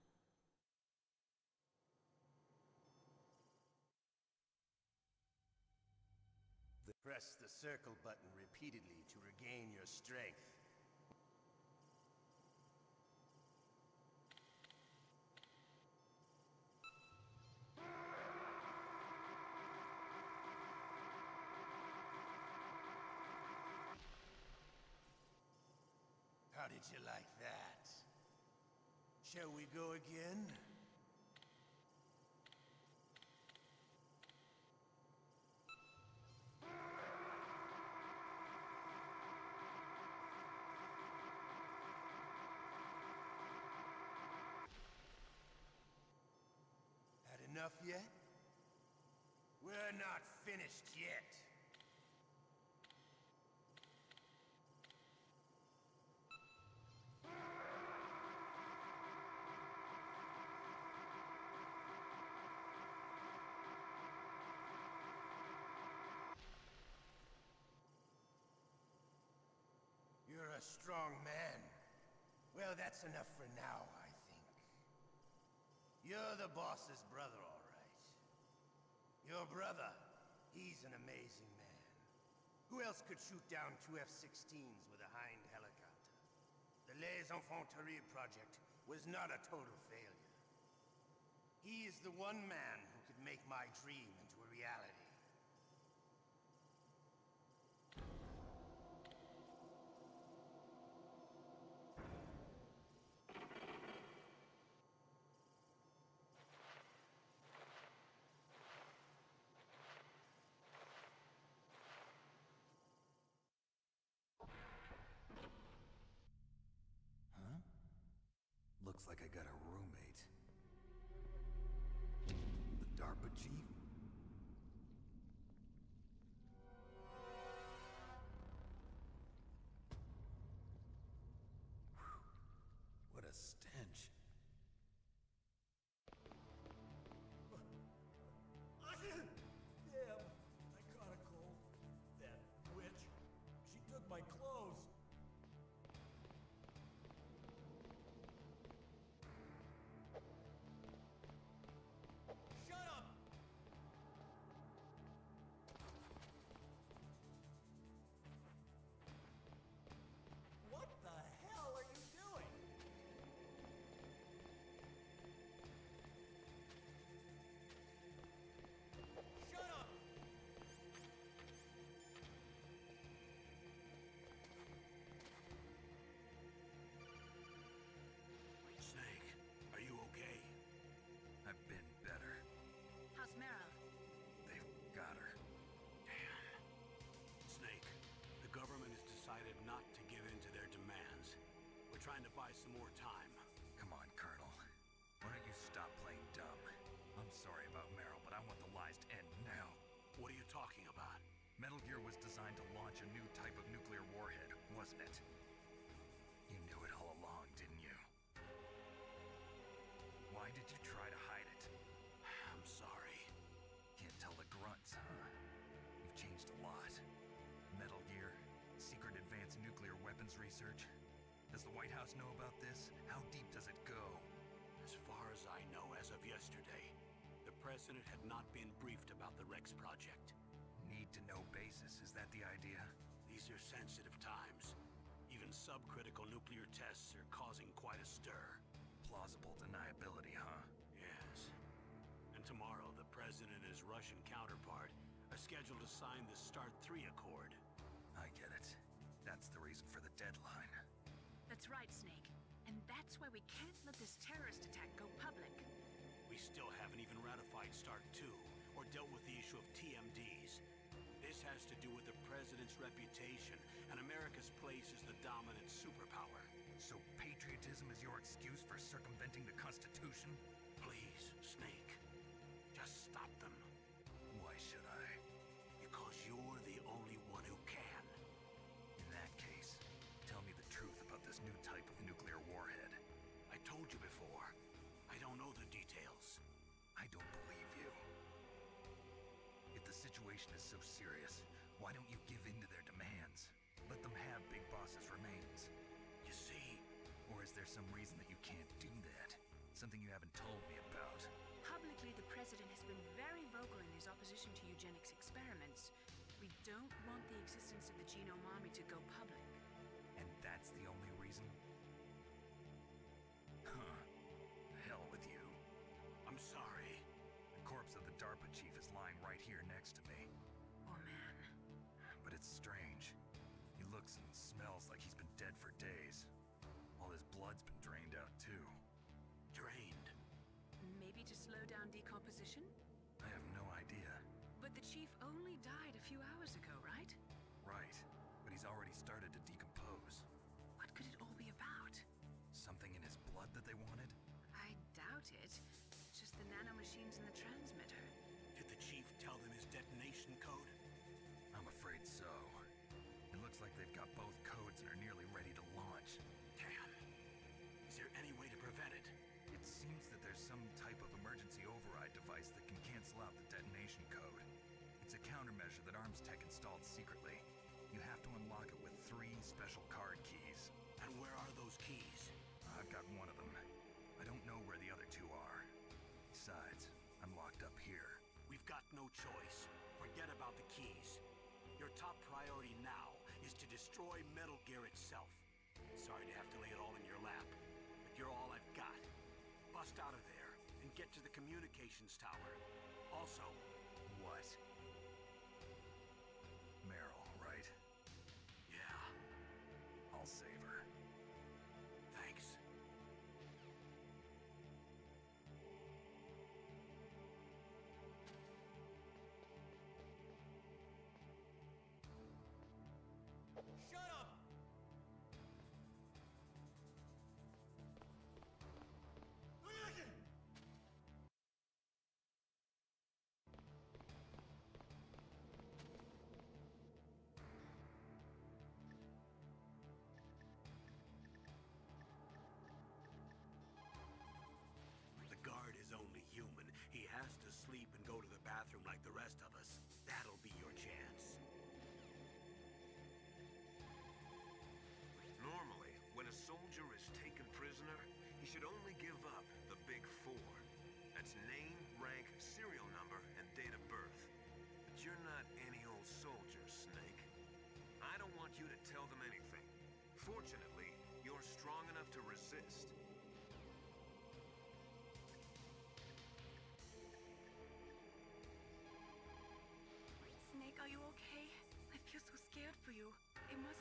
Press the circle button repeatedly to regain your strength. How did you like that? Shall we go again? Had enough yet? We're not finished yet. You're a strong man. Well, that's enough for now, I think. You're the boss's brother, all right. Your brother, he's an amazing man. Who else could shoot down two F-16s with a Hind helicopter? The Les Infanteries project was not a total failure. He is the one man who could make my dream into a reality. Looks like I got a roommate. The DARPA chief? Whew. What a stench. Damn, I caught a cold. That witch, she took my clothes. Shut up! What the hell are you doing? Shut up! Snake, are you okay? I've been better. How's Meryl? They've got her. Damn. Snake, the government has decided not to give in to their demands. We're trying to buy some more time. Come on, Colonel. Why don't you stop playing dumb? I'm sorry about Meryl, but I want the lies to end now. What are you talking about? Metal Gear was designed to launch a new type of nuclear warhead, wasn't it? You knew it all along, didn't you? Why did you try to hide it? I'm sorry. Can't tell the grunts, huh? You've changed a lot. Metal Gear, secret advanced nuclear weapons research. Does the White House know about this? How deep does it go? As far as I know, as of yesterday, the president had not been briefed about the Rex project. Need-to-know basis, is that the idea? These are sensitive times. Even subcritical nuclear tests are causing quite a stir. plausible deniability, huh? Yes. And tomorrow, the President and his Russian counterpart are scheduled to sign the START 3 Accord. I get it. That's the reason for the deadline. That's right, Snake. And that's why we can't let this terrorist attack go public. We still haven't even ratified START 2 or dealt with the issue of TMDs. This has to do with the President's reputation and America's place as the dominant superpower. So patriotism is your excuse for circumventing the Constitution? Please, Snake. Just stop them. Why should I? Because you're the only one who can. In that case, tell me the truth about this new type of nuclear warhead. I told you before. I don't know the details. I don't believe you. If the situation is so serious, why don't you give in to their demands? Let them have Big Boss's remains. You see? Or is there some reason that you can't do that? Something you haven't told me about? Publicly, the President has been very vocal in his opposition to eugenics experiments. We don't want the existence of the Genome Army to go public. And that's the only reason? Huh. Hell with you. I'm sorry. The corpse of the DARPA chief is lying right here next to me. Oh, man. But it's strange. He looks and smells like he's been dead for days. All his blood's been drained out, too. Drained? Maybe to slow down decomposition? I have no idea. But the chief only died a few hours ago, right? Right. But he's already started to decompose. What could it all be about? Something in his blood that they wanted? I doubt it. Just the nanomachines in the transmitter. Did the chief tell them his detonation code? I'm afraid so. It looks like they've got both codes and are nearly ready to launch. Damn. Is there any way to prevent it? It seems that there's some type of emergency override device that can cancel out the detonation code. It's a countermeasure that Arms Tech installed secretly. You have to unlock it with 3 special card keys. And where are those keys? I've got one of them. I don't know where the other 2 are. Besides, I'm locked up here. We've got no choice. Forget about the keys. Your top priority now is to destroy Metal Gear itself. Sorry to have to lay it all in your lap, but you're all I've got. Bust out of there and get to the communications tower. Also, what? Meryl, right? Yeah. I'll save her. Thanks. Shut up! The guard is only human. He has to sleep and go to the bathroom like the rest of us. That'll be your chance. Normally, when a soldier is taken prisoner, he should only give up the big 4. That's name, rank, serial number, and date of birth. But you're not any old soldier, Snake. I don't want you to tell them anything. Fortunately, you're strong enough to resist. Snake, are you okay? I feel so scared for you. It must...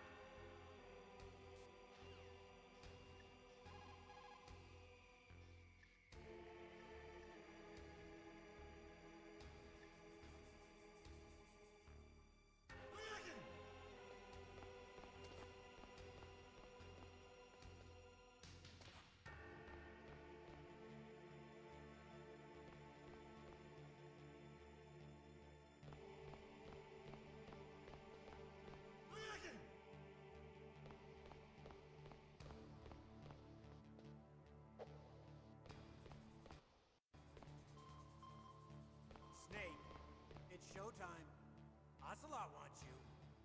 Snake, it's showtime. Ocelot wants you.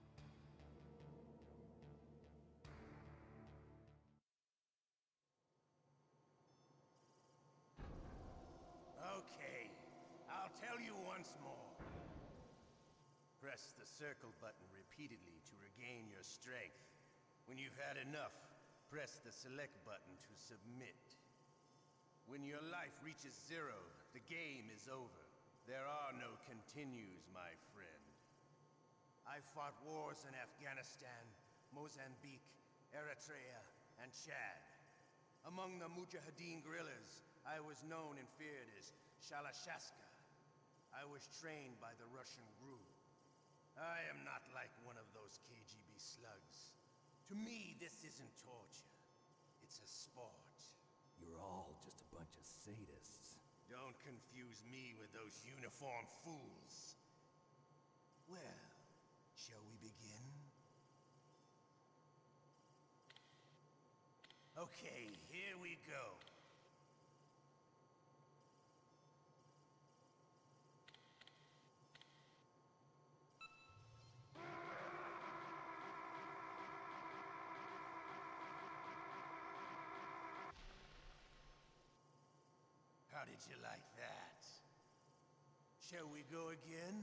Okay, I'll tell you once more. Press the circle button repeatedly to regain your strength. When you've had enough, press the select button to submit. When your life reaches zero, the game is over. There are no continues, my friend. I fought wars in Afghanistan, Mozambique, Eritrea, and Chad. Among the Mujahideen guerrillas, I was known and feared as Shalashaska. I was trained by the Russian GRU. I am not like one of those KGB slugs. To me, this isn't torture. It's a sport. You're all just a bunch of sadists. Don't confuse me with those uniformed fools. Well, shall we begin? Okay, here we go. How did you like that? Shall we go again?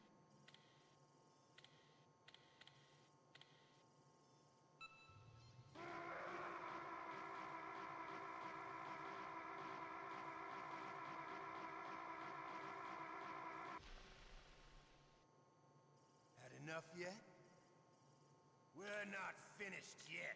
Had enough yet? We're not finished yet.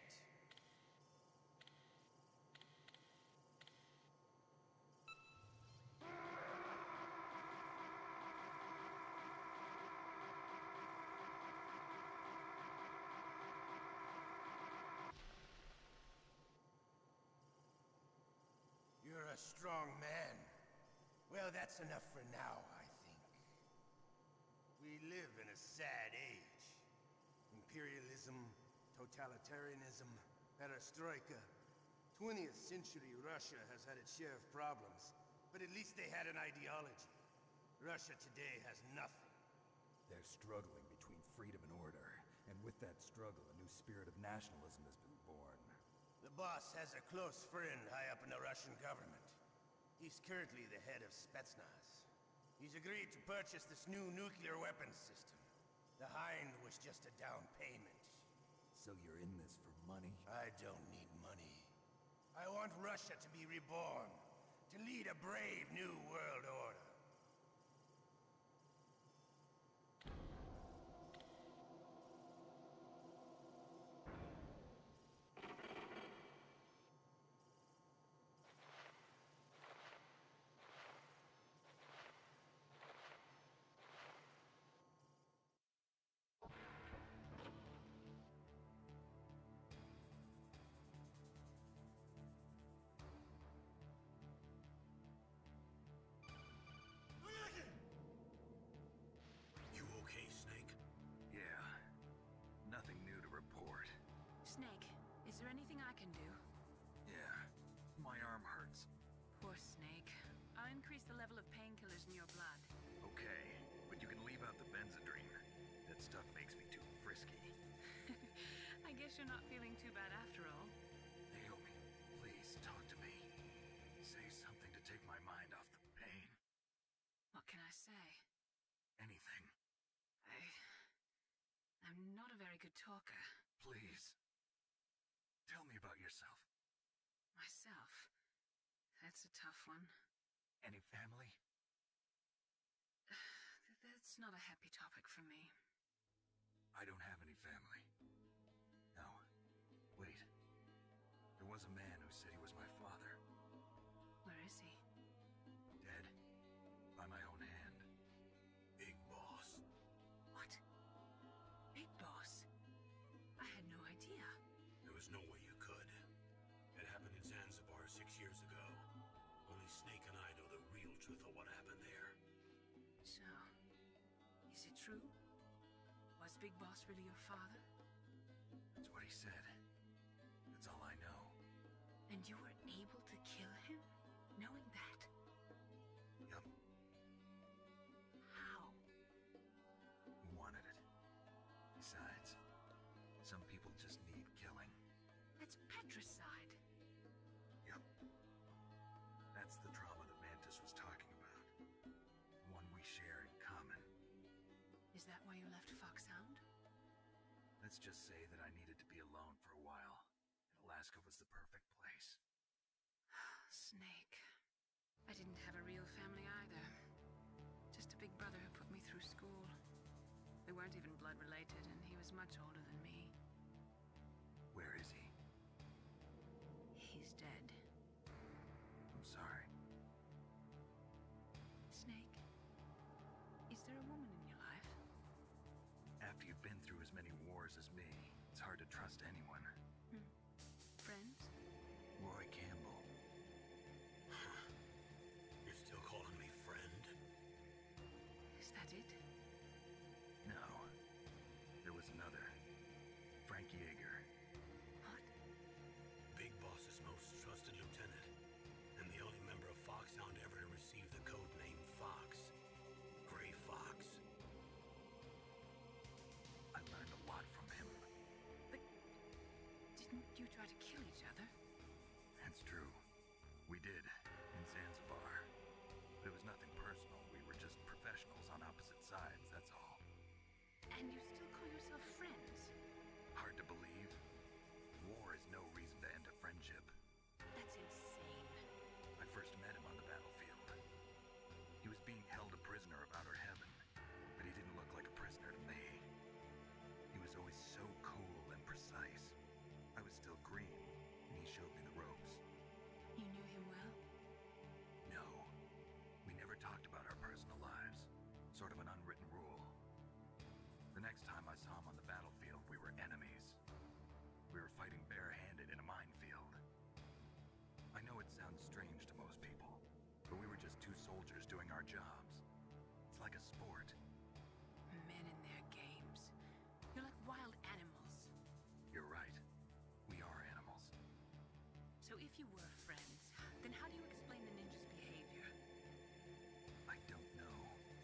You're a strong man. Well, that's enough for now, I think. We live in a sad age. Imperialism, totalitarianism, perestroika. 20th century Russia has had its share of problems, but at least they had an ideology. Russia today has nothing. They're struggling between freedom and order, and with that struggle, a new spirit of nationalism has been born. The boss has a close friend high up in the Russian government. He's currently the head of Spetsnaz. He's agreed to purchase this new nuclear weapons system. The Hind was just a down payment. So you're in this for money? I don't need money. I want Russia to be reborn, to lead a brave new world order. You okay, Snake? Yeah. Nothing new to report. Snake, is there anything I can do? Yeah. My arm hurts. Poor Snake. I'll increase the level of painkillers in your blood. Okay, but you can leave out the Benzedrine. That stuff makes me too frisky. I guess you're not feeling too bad after all. Naomi, please talk to me. Say something to take my mind off the pain. What can I say? Anything. I'm not a very good talker. Please. Tell me about yourself. Myself? That's a tough one. Any family? That's not a happy topic for me. I don't have any family. No. Wait. There was a man who said he was my father. Where is he? Dead. By my own hand. Big Boss. What? Big Boss? I had no idea. There was no way you could. It happened in Zanzibar 6 years ago. Only Snake and I know the real truth of what happened there. So, is it true? Was Big Boss really your father? That's what he said. That's all I know. And you were able to kill him, knowing that? Yup. How? He wanted it. Besides, some people just need killing. That's patricide. Yup. That's the trauma that Mantis was talking about. One we share in common. Is that why you left Foxhound? Let's just say that I needed to be alone for a while, and Alaska was the perfect place. Snake. I didn't have a real family either. Just a big brother who put me through school. We weren't even blood related, and he was much older than me. Where is he? He's dead. I'm sorry. Snake, is there a woman in your life? After you've been through as many wars as me, it's hard to trust anyone. Friends? Roy Campbell. You're still calling me friend? Is that it? No. There was another. Frank Yeager. What? Big Boss's most trusted lieutenant, and the only member of Foxhound ever to receive the code name Fox. Gray Fox. I learned a lot from him. But didn't you try to kill each other? That's true. We did, in Zanzibar. But it was nothing personal. We were just professionals on opposite sides, that's all. And you still call yourself friends? Hard to believe. War is no reason to end a friendship. That's insane. I first met him on the battlefield. He was being held a prisoner of outer heaven, but he didn't look like a prisoner to me. He was always so cool and precise. I was still green, and he showed me the ropes. You knew him well? No, we never talked about our personal lives. Sort of an unwritten rule. The next time I saw him on the battlefield, we were enemies. We were fighting barehanded in a minefield. I know it sounds strange to most people, but we were just two soldiers doing our jobs. It's like a sport. Men in their games. You're like wild animals. You're right. We are animals. So if you were friends, then how do you explain the ninja's behavior? I don't know.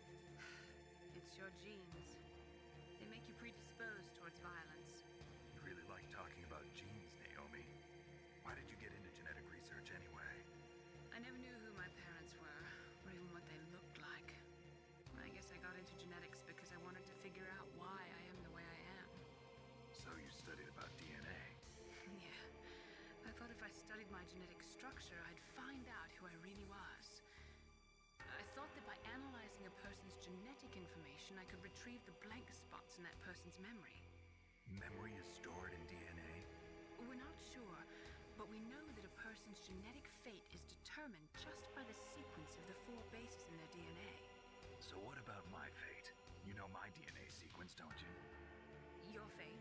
It's your genes. They make you predisposed towards violence. You really like talking about genes, Naomi. Why did you get into genetic research anyway? I never knew who my parents were, or even what they looked like. I guess I got into genetics because I wanted to figure out why I am the way I am. So you studied about DNA. Yeah. I thought if I studied my genetic structure, I'd find out who I really was. I thought that by analyzing a person's genetic information, I could retrieve the blank spots in that person's memory. Memory is stored in DNA? We're not sure, but we know that a person's genetic fate is determined just by the sequence of the 4 bases in their DNA. So what about my fate? You know my DNA sequence, don't you? Your fate?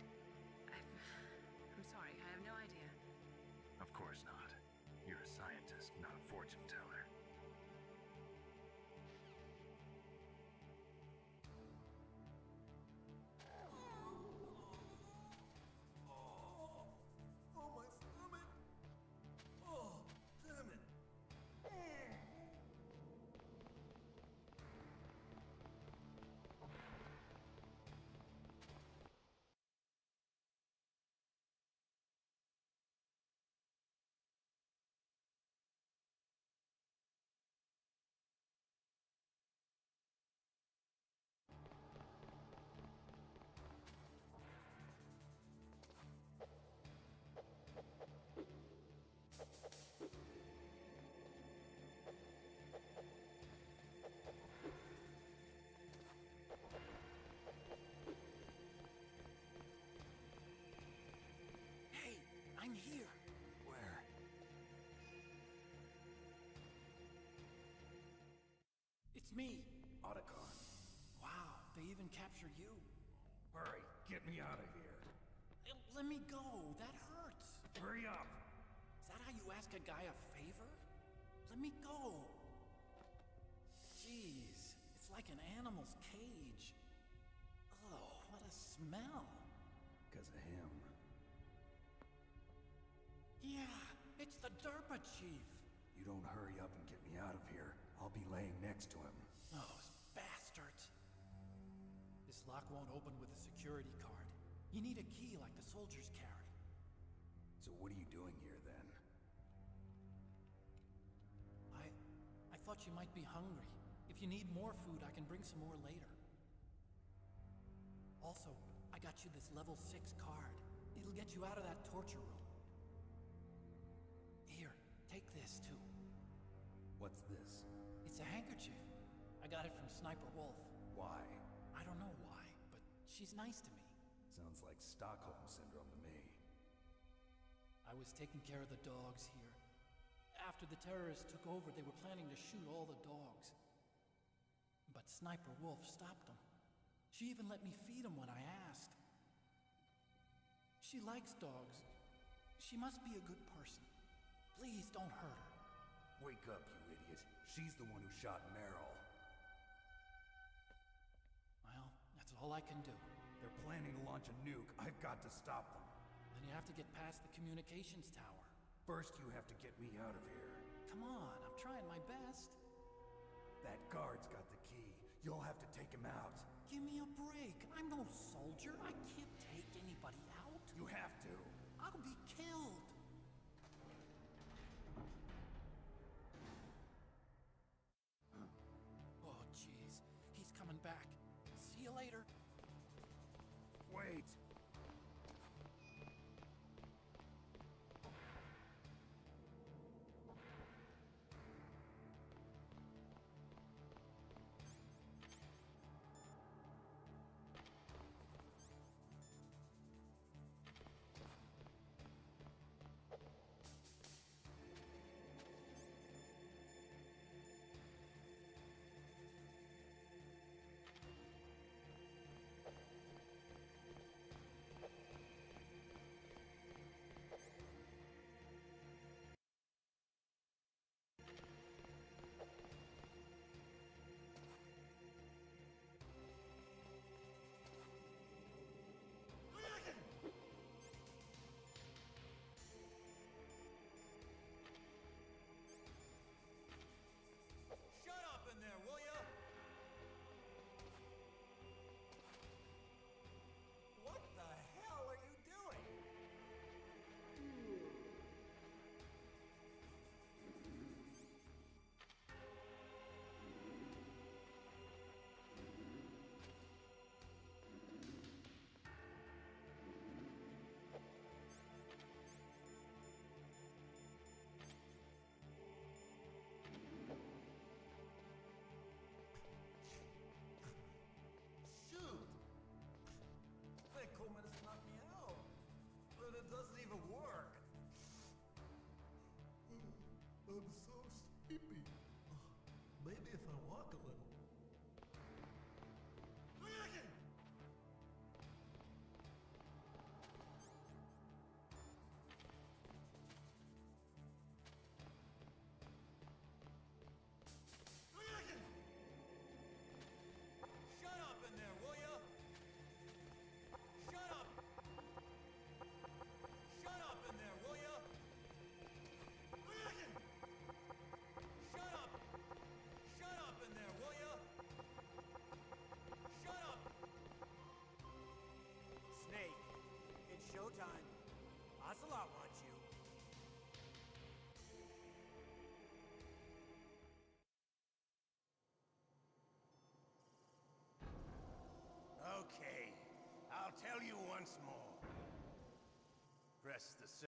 I'm sorry, I have no idea. Of course not. You're a scientist, not a fortune teller. I'm here. Where? It's me. Otacon. Wow, they even captured you. Hurry, get me out of here. Let me go. That hurts. Hurry up. Is that how you ask a guy a favor? Let me go. Jeez, it's like an animal's cage. Oh, what a smell. Because of him. Yeah, it's the Derpa Chief. You don't hurry up and get me out of here, I'll be laying next to him. Those bastards. This lock won't open with a security card. You need a key like the soldiers carry. So what are you doing here then? I thought you might be hungry. If you need more food, I can bring some more later. Also, I got you this level 6 card. It'll get you out of that torture room. Here, take this too. What's this? It's a handkerchief. I got it from Sniper Wolf. Why? I don't know why, but she's nice to me. Sounds like Stockholm Syndrome to me. I was taking care of the dogs here. After the terrorists took over, they were planning to shoot all the dogs. But Sniper Wolf stopped them. She even let me feed them when I asked. She likes dogs. She must be a good person. Please don't hurt her. Wake up, you idiot. She's the one who shot Meryl. Well, that's all I can do. They're planning to launch a nuke. I've got to stop them. Then you have to get past the communications tower. First, you have to get me out of here. Come on, I'm trying my best. That guard's got the key. You'll have to take him out. Give me a break. I'm no soldier. I can't take anybody out. You have to. I'll be killed. Oh, jeez. He's coming back. See you later. Wait. Shut up in there, will ya? What the hell are you doing? Shoot! That Coleman has knocked me out, but it doesn't even work. I'm so sleepy. Maybe if I walk a little. Shut up in there, will ya? Shut up! Shut up in there, will ya? Shut up! Shut up in there, will ya? Shut up! Snake, it's showtime. Ocelot wants you. Okay, I'll tell you once more. Press the